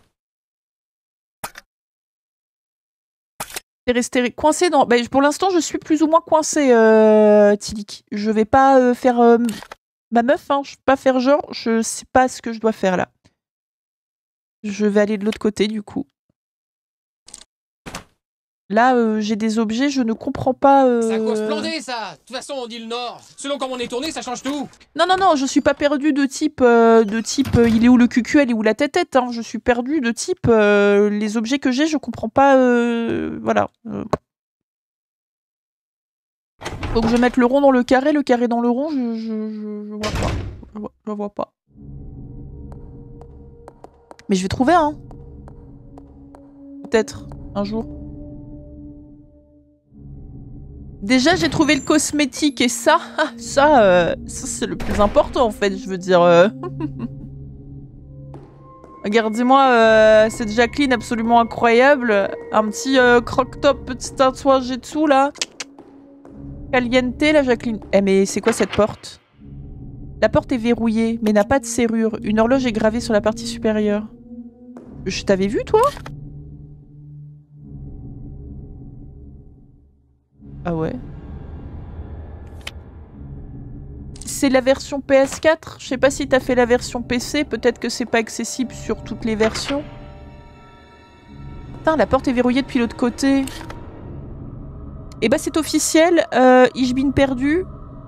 C'est resté coincé dans... Bah, pour l'instant, je suis plus ou moins coincé, Tilik. Je vais pas faire ma meuf, hein. Je vais pas faire genre, je sais pas ce que je dois faire, là. Je vais aller de l'autre côté, du coup. Là, j'ai des objets, je ne comprends pas... Ça correspondait, ça! De toute façon, on dit le Nord. Selon comment on est tourné, ça change tout. Non, non, non, je suis pas perdue de type... il est où le cucu, elle est où la tête, hein. Je suis perdue de type... les objets que j'ai, je comprends pas... voilà. Faut que je mette le rond dans le carré dans le rond, je vois pas. Je vois pas. Mais je vais trouver un. Peut-être, un jour. Déjà, j'ai trouvé le cosmétique et ça, ça c'est le plus important en fait, je veux dire. Regardez-moi cette Jacqueline absolument incroyable. Un petit croque-top, petit tatouage et dessous, là. Caliente, la Jacqueline. Eh, mais c'est quoi cette porte? La porte est verrouillée, mais n'a pas de serrure. Une horloge est gravée sur la partie supérieure. Je t'avais vu, toi? Ah ouais. C'est la version PS4. Je sais pas si t'as fait la version PC. Peut-être que c'est pas accessible sur toutes les versions. Putain, la porte est verrouillée depuis l'autre côté. Et bah c'est officiel. Ich bin perdu.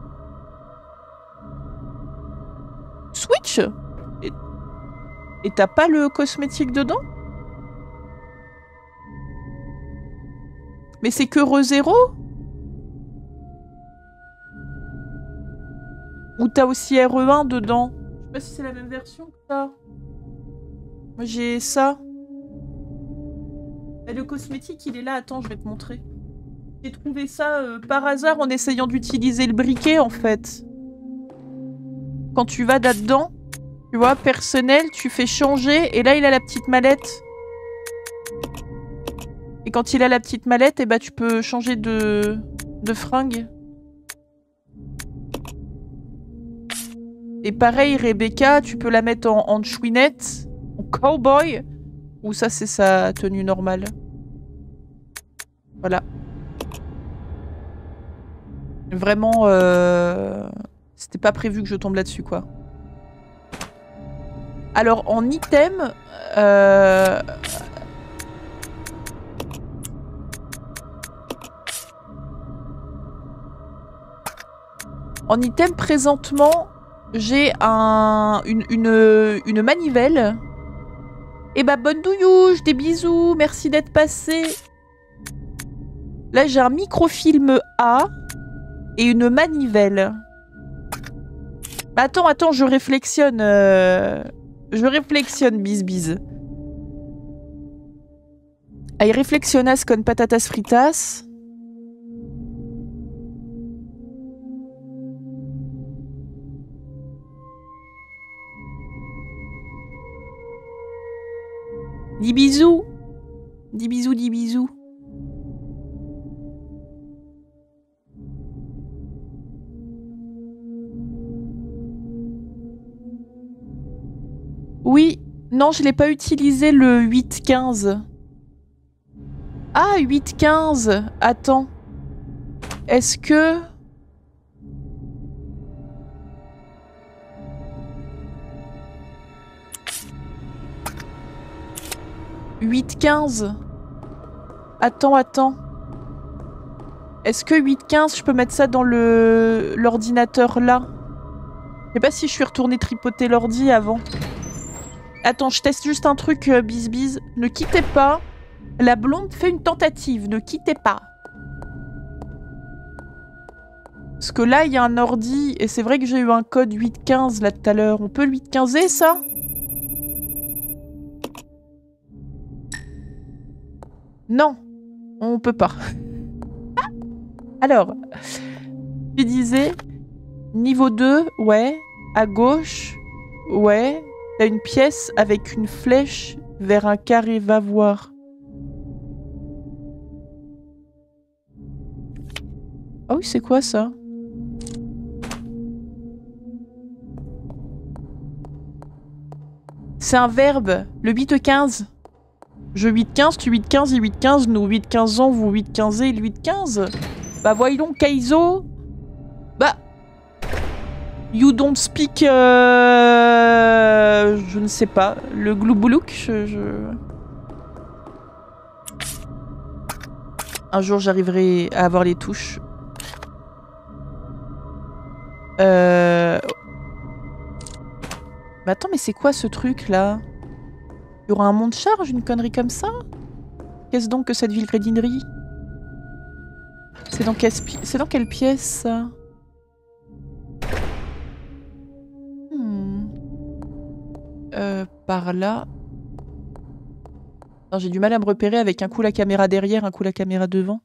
Switch. Et t'as pas le cosmétique dedans? Mais c'est que RE0? Ou t'as aussi RE1 dedans? Je sais pas si c'est la même version que ça. Moi j'ai ça. Et le cosmétique il est là, attends je vais te montrer. J'ai trouvé ça par hasard en essayant d'utiliser le briquet en fait. Quand tu vas là-dedans, tu vois, personnel, tu fais changer et là il a la petite mallette. Et quand il a la petite mallette, et bah tu peux changer de fringue. Et pareil, Rebecca, tu peux la mettre en chouinette, en cowboy, ou ça c'est sa tenue normale. Voilà. Vraiment, c'était pas prévu que je tombe là-dessus, quoi. Alors, en item... En item, présentement, j'ai une manivelle. Et bah, bonne douillouche, des bisous, merci d'être passé. Là, j'ai un microfilm A et une manivelle. Attends, je réflexionne. Je réflexionne, bis. Hay reflexionas con patatas fritas. Dis bisous. Dis bisous. Oui. Non, je l'ai pas utilisé le 8-15. Ah, 8-15. Attends. Est-ce que... « 8-15 ». Attends. Est-ce que 8-15, je peux mettre ça dans l'ordinateur là? Je sais pas si je suis retournée tripoter l'ordi avant. Attends, je teste juste un truc, bis. Ne quittez pas. La blonde fait une tentative. Ne quittez pas. Parce que là, il y a un ordi. Et c'est vrai que j'ai eu un code 8-15 là tout à l'heure. On peut le 8-15er, ça? Non. On peut pas. Alors, tu disais... Niveau 2, ouais. À gauche, ouais. T'as une pièce avec une flèche vers un carré, va voir. Ah oui, c'est quoi ça? C'est un verbe, le 8-15. Je 8-15, tu 8-15, il 8-15, nous 8-15 ans, vous 8-15 et il 8-15. Bah voyons, Kaizo. Bah... You don't speak... je ne sais pas. Le glouboulouk, Un jour, j'arriverai à avoir les touches. Mais attends, mais c'est quoi ce truc, là? Il y aura un monde charge, une connerie comme ça? Qu'est-ce donc que cette ville crédinerie? C'est dans quelle pièce, ça? Par là. J'ai du mal à me repérer avec un coup la caméra derrière, un coup la caméra devant.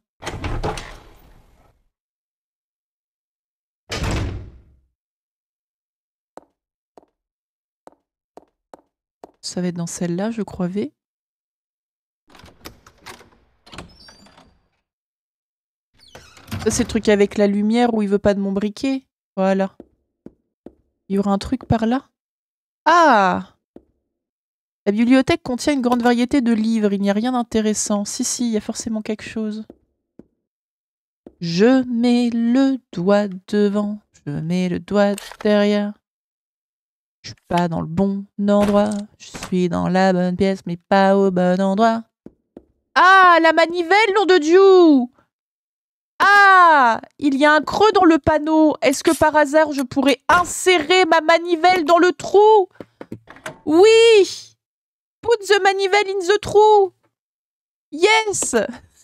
Ça va être dans celle-là, je croyais. Ça, c'est le truc avec la lumière où il veut pas de mon briquet. Voilà. Il y aura un truc par là. Ah! La bibliothèque contient une grande variété de livres. Il n'y a rien d'intéressant. Si, il y a forcément quelque chose. Je mets le doigt devant. Je mets le doigt derrière. Je suis pas dans le bon endroit. Je suis dans la bonne pièce, mais pas au bon endroit. Ah, la manivelle, nom de Dieu! Ah, il y a un creux dans le panneau. Est-ce que par hasard, je pourrais insérer ma manivelle dans le trou? Oui! Put the manivelle in the trou! Yes!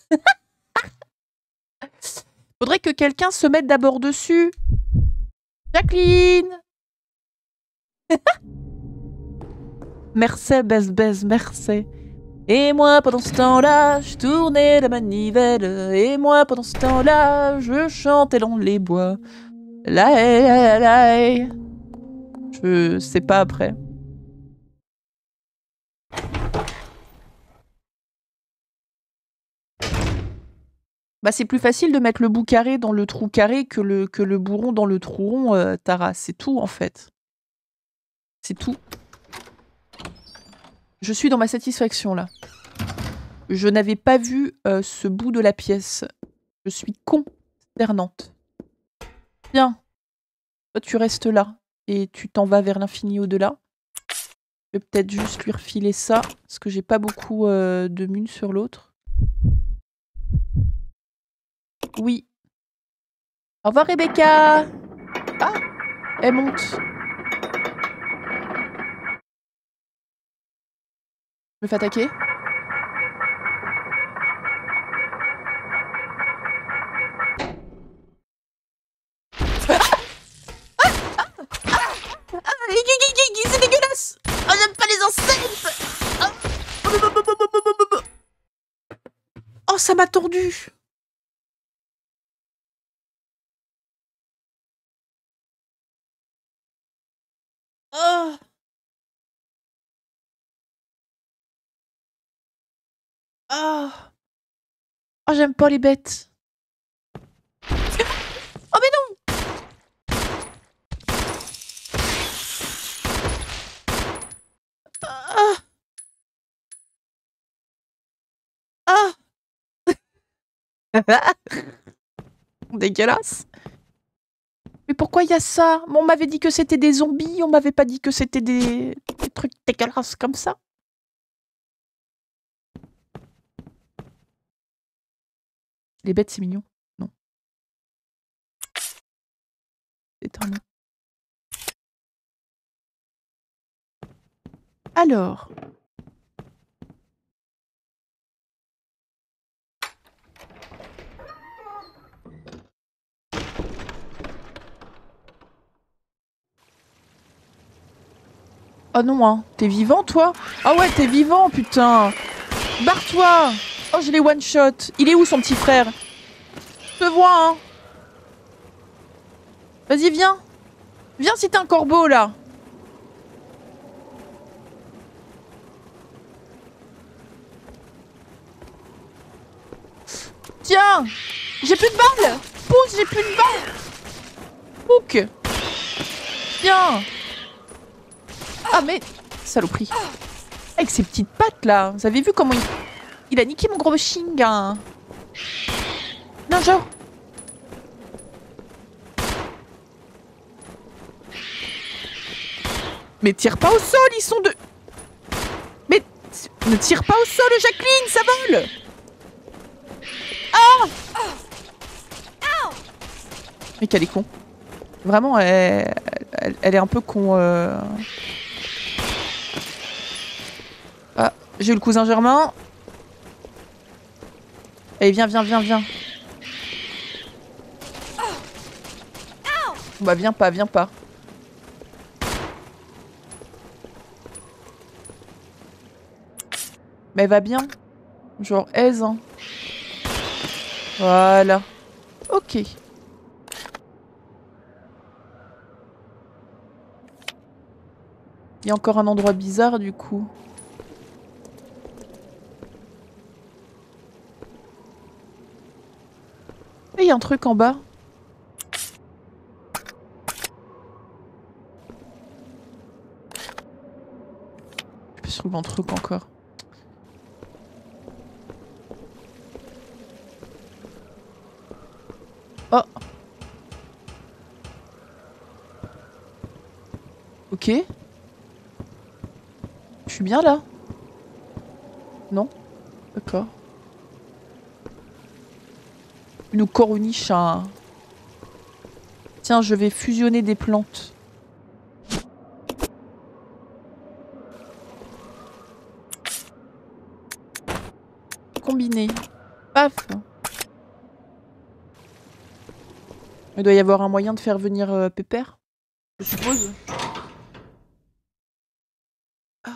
Faudrait que quelqu'un se mette d'abord dessus. Jacqueline! Merci, baisse, merci. Et moi, pendant ce temps-là, je tournais la manivelle. Et moi, pendant ce temps-là, je chantais dans les bois. La. Je sais pas après. Bah, c'est plus facile de mettre le bout carré dans le trou carré que le bout rond dans le trou rond, Tara. C'est tout, en fait. C'est tout. Je suis dans ma satisfaction, là. Je n'avais pas vu ce bout de la pièce. Je suis consternante. Bien. Toi, tu restes là. Et tu t'en vas vers l'infini au-delà. Je vais peut-être juste lui refiler ça. Parce que j'ai pas beaucoup de munes sur l'autre. Oui. Au revoir, Rebecca. Ah, elle monte. Je me fais attaquer. C'est dégueulasse. Oh, j'aime pas les insectes. Oh, ça m'a tordu. Oh. Oh. Oh, j'aime pas les bêtes. Oh, mais non. Ah. Ah. Dégueulasse. Mais pourquoi il y a ça? On m'avait dit que c'était des zombies, on m'avait pas dit que c'était des trucs dégueulasses comme ça. Les bêtes, c'est mignon. Non. C'est un nom. Alors. Oh non, hein. T'es vivant, toi? Ah ouais, t'es vivant, putain. Barre-toi. Oh, je l'ai one-shot. Il est où, son petit frère? Je te vois, hein. Vas-y, viens. Viens si t'es un corbeau, là. Tiens. J'ai plus de balles. Pousse, j'ai plus de balles. Pouc. Tiens. Ah, mais... Saloperie. Avec ses petites pattes, là. Vous avez vu comment il a niqué mon gros ching, hein. Non, genre... Mais tire pas au sol, ils sont deux... Mais ne tire pas au sol, Jacqueline, ça vole. Ah. Mais qu'elle est con. Vraiment, elle est un peu con. Ah, j'ai eu le cousin Germain. Allez, viens. Bah, viens pas. Mais elle va bien. Genre aise, hein. Voilà. Ok. Il y a encore un endroit bizarre du coup. Et il y a un truc en bas. Je peux trouver un truc encore. Oh. Ok. Je suis bien là? Non? D'accord. Une corniche. Tiens, je vais fusionner des plantes. Combiner. Paf. Il doit y avoir un moyen de faire venir Pépère, je suppose. Ah.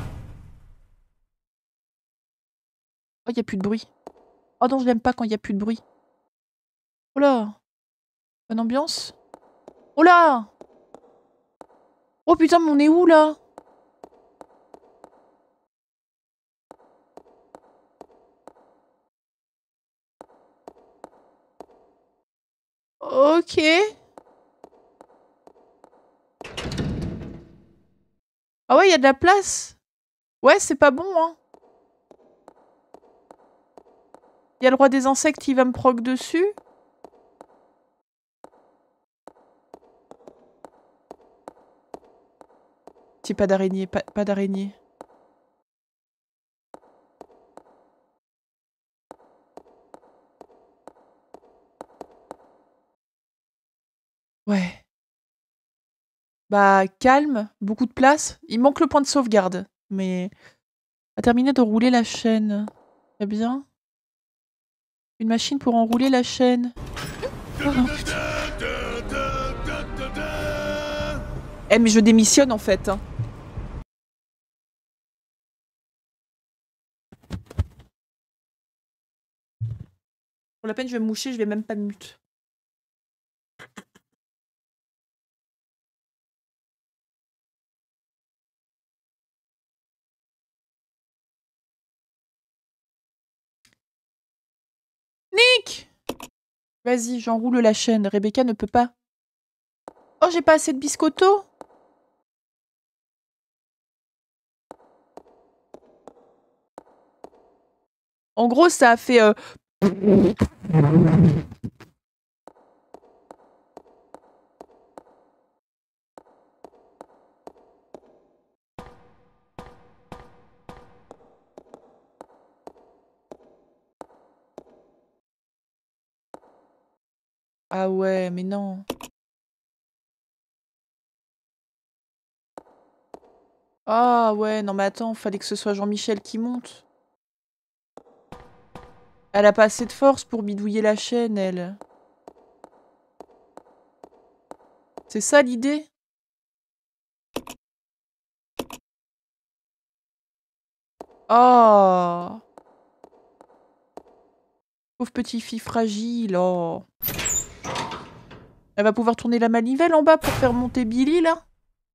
Oh, il n'y a plus de bruit. Oh non, je l'aime pas quand il n'y a plus de bruit. Oh là. Bonne ambiance. Oh là. Oh putain, mais on est où là? Ok. Ah ouais, il y a de la place. Ouais, c'est pas bon, hein. Il y a le roi des insectes qui va me proc dessus. C'est pas d'araignée, pas d'araignée. Ouais. Bah, calme, beaucoup de place. Il manque le point de sauvegarde. Mais... A terminé de rouler la chaîne. Très bien. Une machine pour enrouler la chaîne. Oh, putain. Eh, mais je démissionne en fait. Hein. Pour la peine, je vais me moucher, je vais même pas me mute. Nick! Vas-y, j'enroule la chaîne. Rebecca ne peut pas. Oh, j'ai pas assez de biscotto. En gros, ça a fait... Ah ouais, mais non. Ah ouais, non mais attends, fallait que ce soit Jean-Michel qui monte. Elle a pas assez de force pour bidouiller la chaîne, elle. C'est ça l'idée? Oh! Pauvre petite fille fragile, oh. Elle va pouvoir tourner la manivelle en bas pour faire monter Billy, là?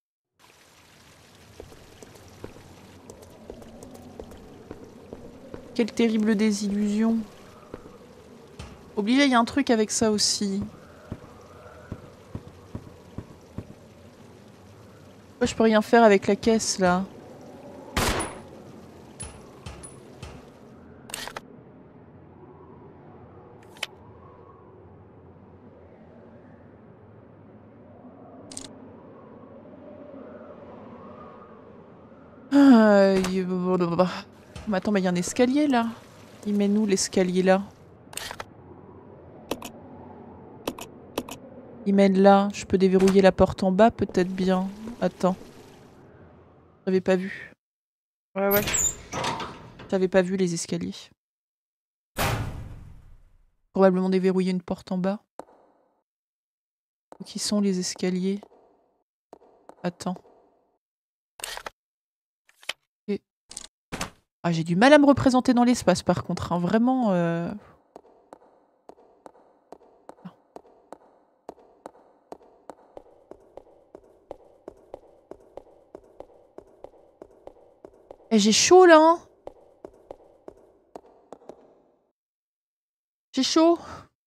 Quelle terrible désillusion. Obligé, il y a un truc avec ça aussi. Moi, je peux rien faire avec la caisse, là. Mais attends, mais il y a un escalier, là. Il mène où, l'escalier, là? Il mène là. Je peux déverrouiller la porte en bas, peut-être bien. Attends. J'avais pas vu. Ouais, ouais. J'avais pas vu les escaliers. Probablement déverrouiller une porte en bas. Qui sont les escaliers? Attends. Et... Ah, j'ai du mal à me représenter dans l'espace, par contre. Hein. Vraiment... Et j'ai chaud là. Hein. J'ai chaud.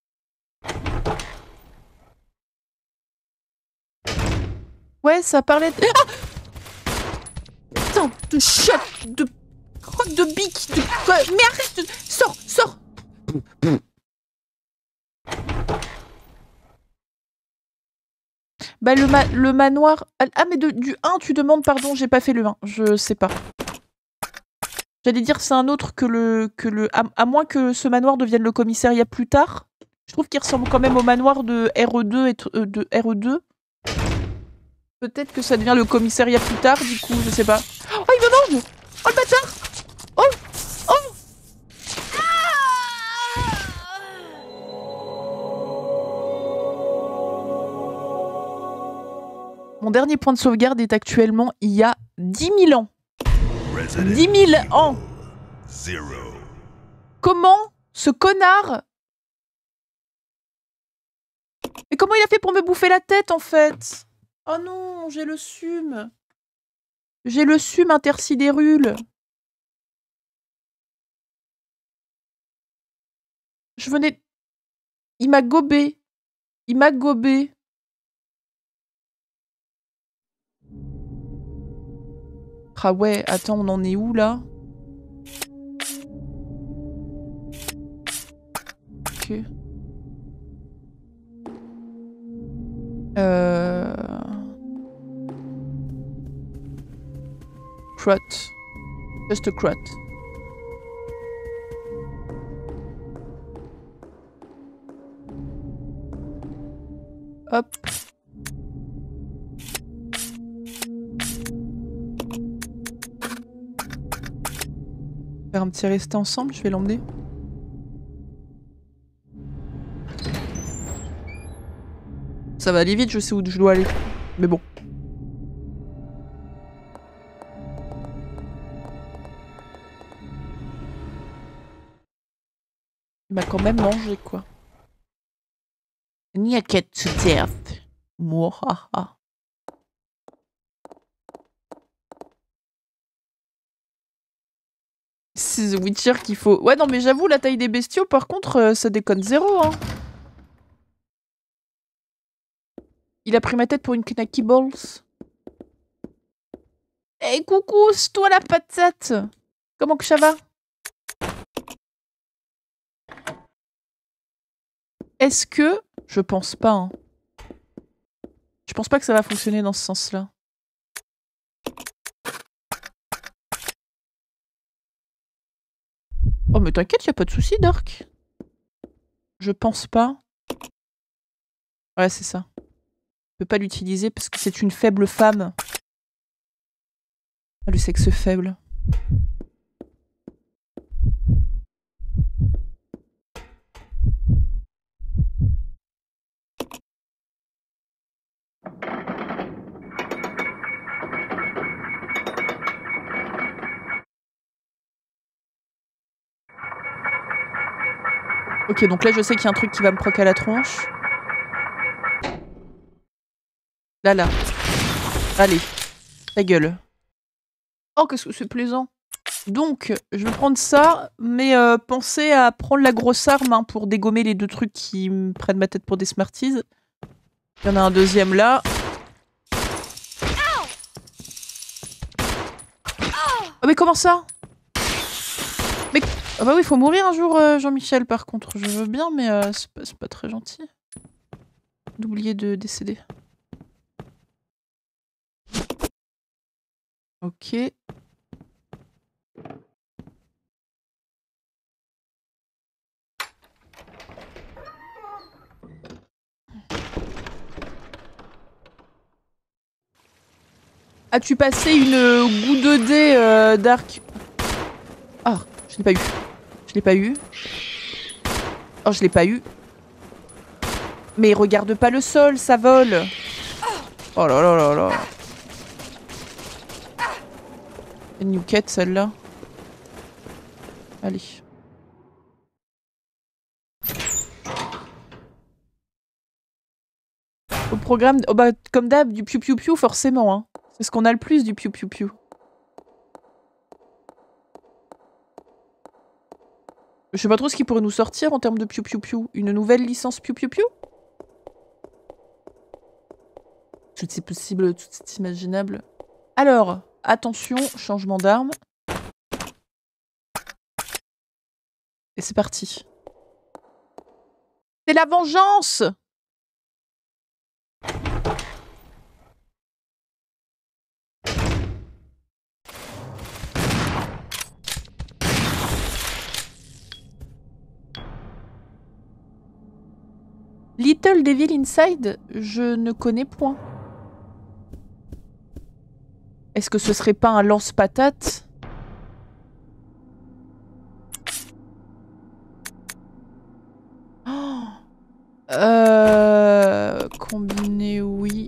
Ouais, ça parlait de... Ah putain, de chat, de crotte de bique, de... Mais arrête, sors, sors. Bah le manoir... Ah mais du 1 tu demandes pardon, j'ai pas fait le 1, je sais pas. J'allais dire c'est un autre que le... À moins que ce manoir devienne le commissariat plus tard. Je trouve qu'il ressemble quand même au manoir de RE2 et de RE2. Peut-être que ça devient le commissariat plus tard, du coup, je sais pas. Oh, il me mange! Oh, le bâtard! Oh! Oh! Mon dernier point de sauvegarde est actuellement il y a 10 000 ans. 10 000 ans! Comment ce connard... Mais comment il a fait pour me bouffer la tête, en fait? Oh non, j'ai le sume. J'ai le sume intersidérule. Je venais... Il m'a gobé. Il m'a gobé. Ah ouais, attends, on en est où, là? Ok. Crotte. Just a crotte. Hop. Faire un petit rester ensemble, je vais l'emmener. Ça va aller vite, je sais où je dois aller. Mais bon. Il m'a quand même mangé, quoi. Niaket to death. Mouahaha. C'est The Witcher qu'il faut... Ouais, non, mais j'avoue, la taille des bestiaux, par contre, ça déconne zéro, hein. Il a pris ma tête pour une Knacky Balls. Eh, coucou, c'est toi la patate. Comment que ça va? Est-ce que... Je pense pas, hein. Je pense pas que ça va fonctionner dans ce sens-là. Oh, mais t'inquiète, y a pas de souci, Dark. Je pense pas. Ouais, c'est ça. Je peux pas l'utiliser parce que c'est une faible femme. Ah, le sexe faible. Ok, donc là, je sais qu'il y a un truc qui va me proc à la tronche. Là, là. Allez. Ta gueule. Oh, qu'est-ce que c'est plaisant. Donc, je vais prendre ça, mais pensez à prendre la grosse arme hein, pour dégommer les deux trucs qui me prennent ma tête pour des Smarties. Il y en a un deuxième là. Oh, mais comment ça? Mais... Ah bah oui, il faut mourir un jour, Jean-Michel, par contre. Je veux bien, mais c'est pas très gentil. D'oublier de décéder. Ok. As-tu passé une goût 2D, Dark? Ah, je l'ai pas eu. Je l'ai pas eu. Oh, je l'ai pas eu. Mais regarde pas le sol, ça vole. Oh là là là là. Une newquette, celle-là. Allez. Au programme... Oh bah, comme d'hab, du piou-piou-piou, forcément. Hein. C'est ce qu'on a le plus, du piou-piou-piou. Je sais pas trop ce qui pourrait nous sortir en termes de piou piou piou. Une nouvelle licence piou piou piou? Tout est possible, tout est imaginable. Alors, attention, changement d'arme. Et c'est parti. C'est la vengeance! Little Devil Inside, je ne connais point. Est-ce que ce serait pas un lance-patate? Oh, combiné, oui.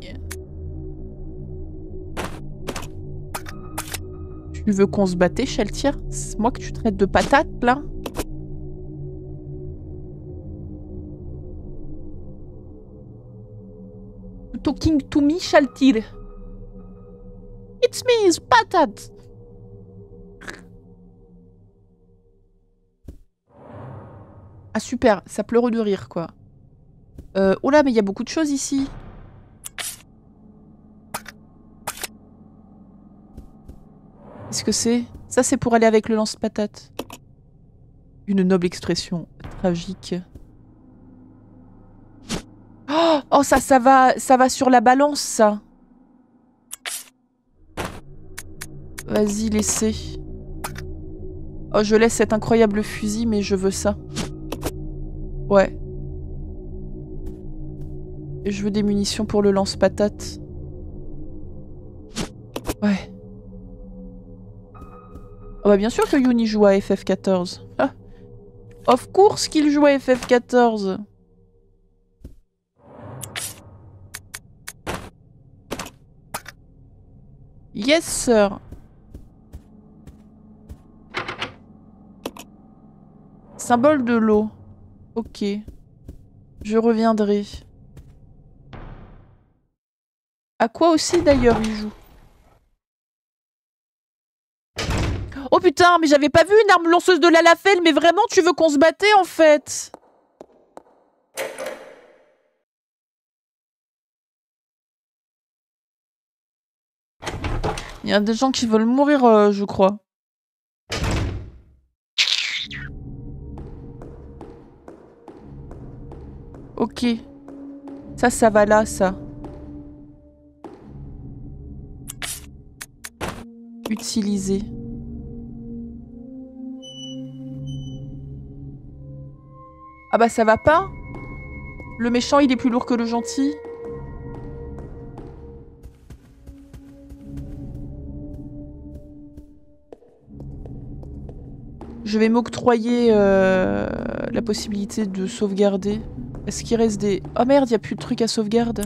Tu veux qu'on se batte, Sheltier? C'est moi que tu traites de patate, là? Talking to me, Sheltier. It's me, it's patate. Ah super, ça pleure de rire, quoi. Oh là, mais il y a beaucoup de choses ici. Qu'est-ce que c'est? Ça, c'est pour aller avec le lance-patate. Une noble expression tragique. Oh, ça va sur la balance, ça. Vas-y, laissez. Oh, je laisse cet incroyable fusil, mais je veux ça. Ouais. Et je veux des munitions pour le lance-patate. Ouais. Oh bah bien sûr que Yuni joue à FF14. Ah. Of course qu'il joue à FF14. Yes, sir. Symbole de l'eau. Ok. Je reviendrai. À quoi aussi d'ailleurs il joue? Oh putain, mais j'avais pas vu une arme lanceuse de l'Alafel, mais vraiment tu veux qu'on se battait en fait? Il y a des gens qui veulent mourir, je crois. Ok. Ça va là, ça. Utiliser. Ah bah ça va pas? Le méchant, il est plus lourd que le gentil? Je vais m'octroyer la possibilité de sauvegarder. Est-ce qu'il reste des... Oh merde, il n'y a plus de trucs à sauvegarde.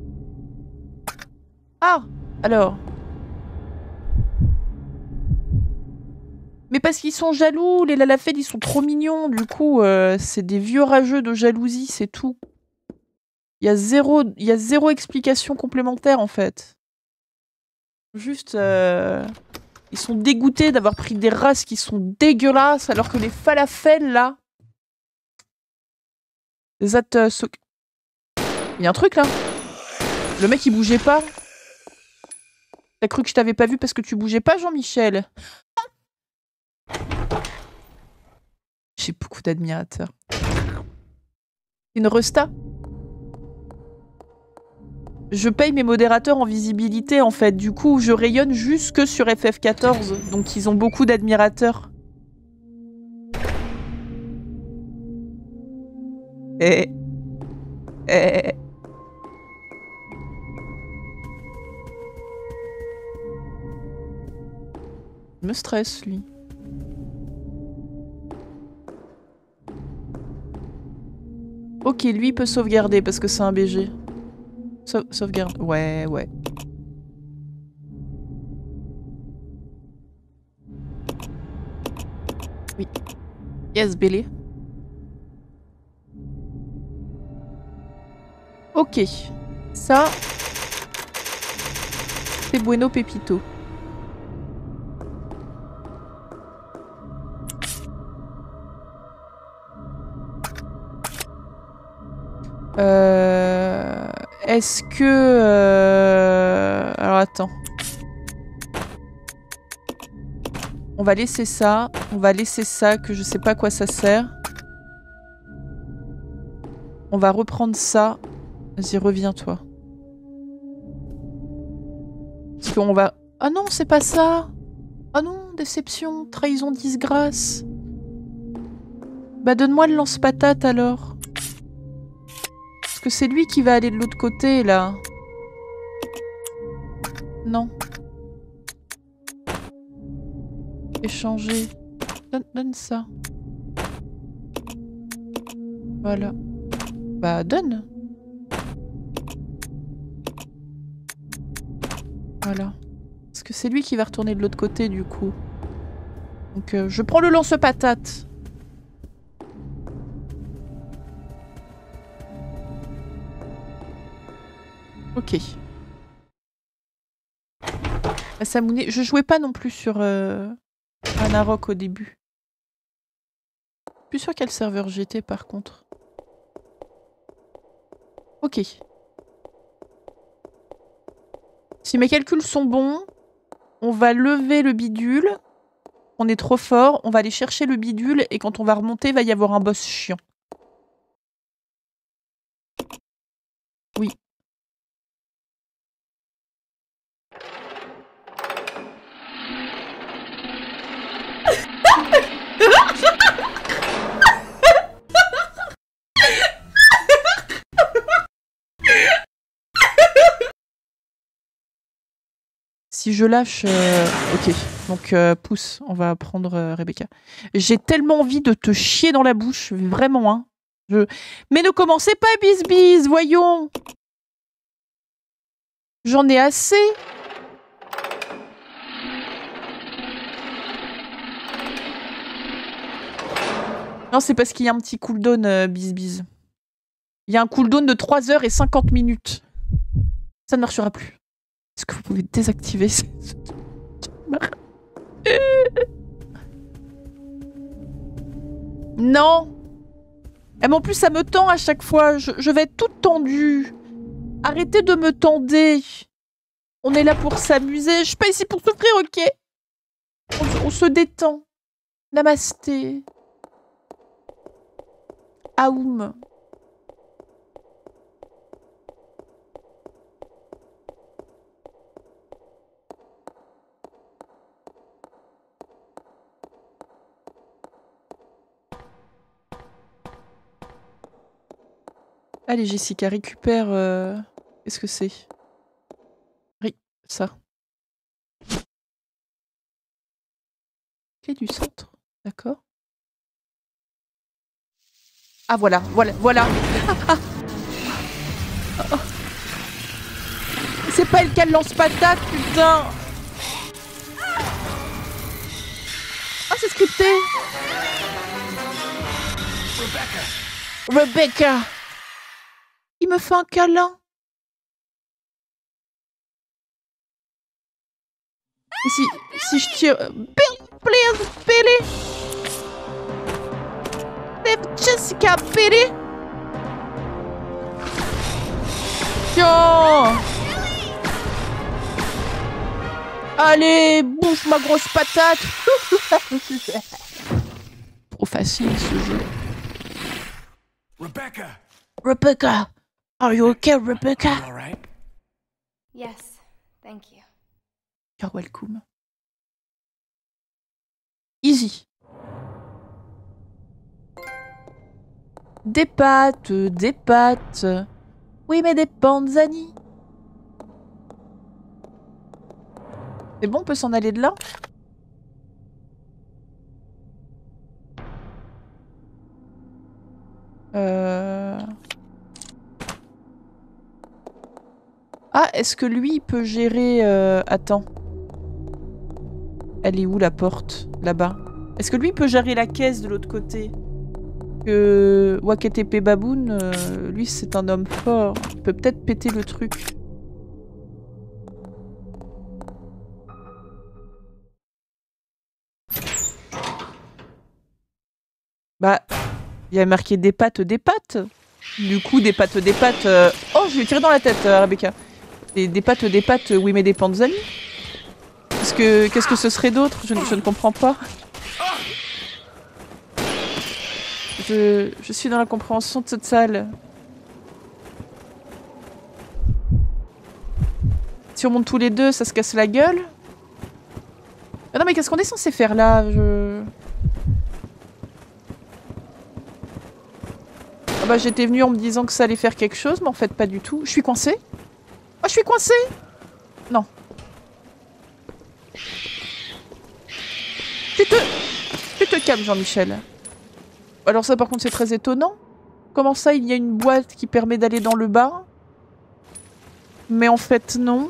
Ah! Alors. Mais parce qu'ils sont jaloux, les Lalafell, ils sont trop mignons. Du coup, c'est des vieux rageux de jalousie, c'est tout. Il y a zéro explication complémentaire, en fait. Juste... Ils sont dégoûtés d'avoir pris des races qui sont dégueulasses, alors que les falafels, là... Il y a un truc, là. Le mec, il bougeait pas. T'as cru que je t'avais pas vu parce que tu bougeais pas, Jean-Michel? J'ai beaucoup d'admirateurs. Une resta. Je paye mes modérateurs en visibilité, en fait. Du coup, je rayonne jusque sur FF14. Donc, ils ont beaucoup d'admirateurs. Il me stresse, lui. Ok, lui, il peut sauvegarder parce que c'est un BG. Sauvegarde. Ouais. Oui. Yes, Bélé. Ok. Ça... c'est bueno pepito. Est-ce que... Alors attends. On va laisser ça. On va laisser ça, que je sais pas à quoi ça sert. On va reprendre ça. Vas-y, reviens, toi. Parce qu'on va... Ah non, c'est pas ça. Ah non, déception, trahison, disgrâce. Bah donne-moi le lance-patate alors. Parce que c'est lui qui va aller de l'autre côté, là. Non. Échanger. Donne ça. Voilà. Bah donne. Voilà. Parce que c'est lui qui va retourner de l'autre côté, du coup. Donc je prends le lance-patate. Ok. Masamune, je jouais pas non plus sur Anarok au début. Plus sur quel serveur j'étais par contre. Ok. Si mes calculs sont bons, on va lever le bidule. On est trop fort, on va aller chercher le bidule et quand on va remonter, il va y avoir un boss chiant. Oui. Si je lâche... Ok, donc pousse, on va prendre Rebecca. J'ai tellement envie de te chier dans la bouche, vraiment, hein. Mais ne commencez pas, bis, voyons. J'en ai assez. Non, c'est parce qu'il y a un petit cooldown, bis. Il y a un cooldown de 3 heures et 50 minutes. Ça ne marchera plus. Est-ce que vous pouvez désactiver ce... Non. Mais en plus, ça me tend à chaque fois. Je vais être toute tendue. Arrêtez de me tendre. On est là pour s'amuser. Je suis pas ici pour souffrir, ok? On se détend. Namasté. Aoum. Allez, Jessica, récupère... Qu'est-ce que c'est? Ça. Clé du centre. D'accord. Ah, voilà. Ah. C'est pas elle qui lance-patate, putain. Ah, c'est scripté. Rebecca. Il me fait un câlin. Et si je tire... Please, Billy. Leave Jessica, Billy. Tiens. Allez, bouffe ma grosse patate. Trop facile ce jeu. Rebecca. Are you okay, Rebecca? All right? Yes, thank you. You're welcome. Easy. Des pâtes. Oui, mais des panzani. C'est bon, on peut s'en aller de là? Ah, est-ce que lui, il peut gérer... Attends. Elle est où, la porte? Là-bas. Est-ce que lui, il peut gérer la caisse de l'autre côté? Que Waketepe Baboon, lui, c'est un homme fort. Il peut peut-être péter le truc. Bah, il y a marqué des pâtes. Du coup, des pâtes. Oh, je lui ai tiré dans la tête, Rebecca. Des pâtes, oui, mais des panzani. Qu'est-ce que ce serait d'autre? Je ne comprends pas. Je suis dans la compréhension totale. Si on monte tous les deux, ça se casse la gueule. Ah non, mais qu'est-ce qu'on est censé faire là? Ah bah, j'étais venue en me disant que ça allait faire quelque chose, mais en fait pas du tout. Je suis coincée? Oh, je suis coincée? Non. Tu te calmes, Jean-Michel. Alors ça, par contre, c'est très étonnant. Comment ça, il y a une boîte qui permet d'aller dans le bas? Mais en fait, non.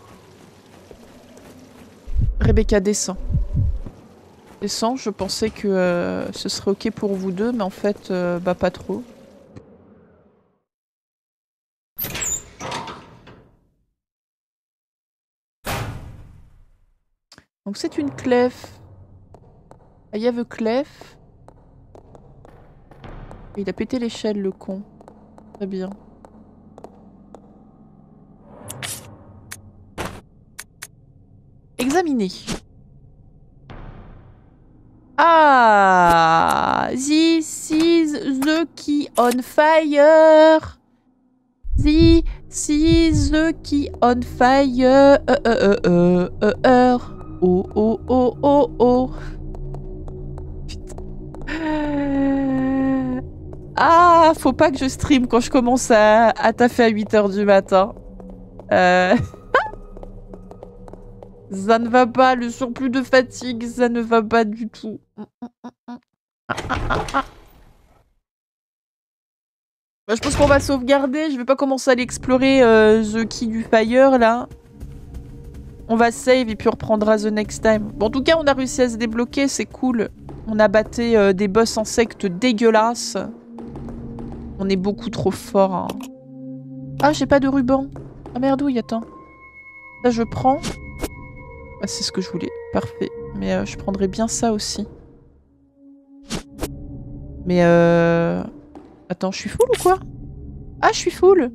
Rebecca, descend. Descend, je pensais que ce serait ok pour vous deux, mais en fait, bah pas trop. Donc c'est une clef. I have a clef. Et il a pété l'échelle, le con. Très bien. Examiner. Ah, this is the key on fire. This is the key on fire. Oh, oh, oh, oh, oh. Putain. Ah, faut pas que je stream quand je commence à taffer à 8 h du matin. Ça ne va pas, le surplus de fatigue, ça ne va pas du tout. Bah, je pense qu'on va sauvegarder, je vais pas commencer à aller explorer The Key du Fire là. On va save et puis on reprendra the next time. Bon, en tout cas, on a réussi à se débloquer, c'est cool. On a batté des boss insectes dégueulasses. On est beaucoup trop fort. Hein. Ah, j'ai pas de ruban. Ah merdouille, attends. Ça, je prends. Ah, c'est ce que je voulais. Parfait. Mais je prendrais bien ça aussi. Mais attends, je suis full ou quoi? Ah, je suis full.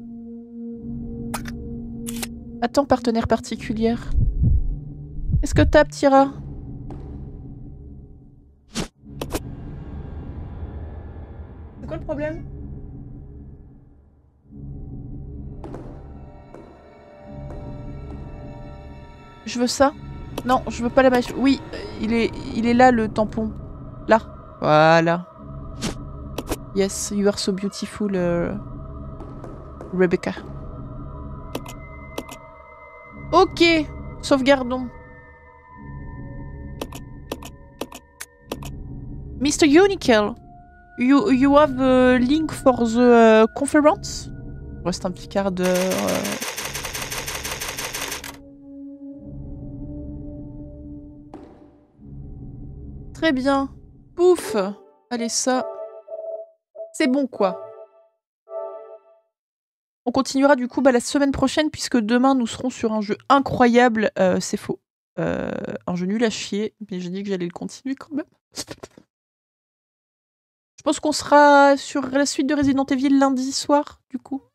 Attends, partenaire particulière. Est-ce que t'as, petit rat? C'est quoi le problème? Je veux ça? Non, je veux pas la mâche. Oui, il est là, le tampon. Là. Voilà. Yes, you are so beautiful, Rebecca. Ok, sauvegardons. Mr. Unical, you have a link for the conference? Reste un petit quart d'heure. Très bien. Pouf. Allez, ça. C'est bon, quoi. On continuera du coup la semaine prochaine, puisque demain, nous serons sur un jeu incroyable. C'est faux. Un jeu nul à chier, mais j'ai dit que j'allais le continuer quand même. Je pense qu'on sera sur la suite de Resident Evil lundi soir, du coup.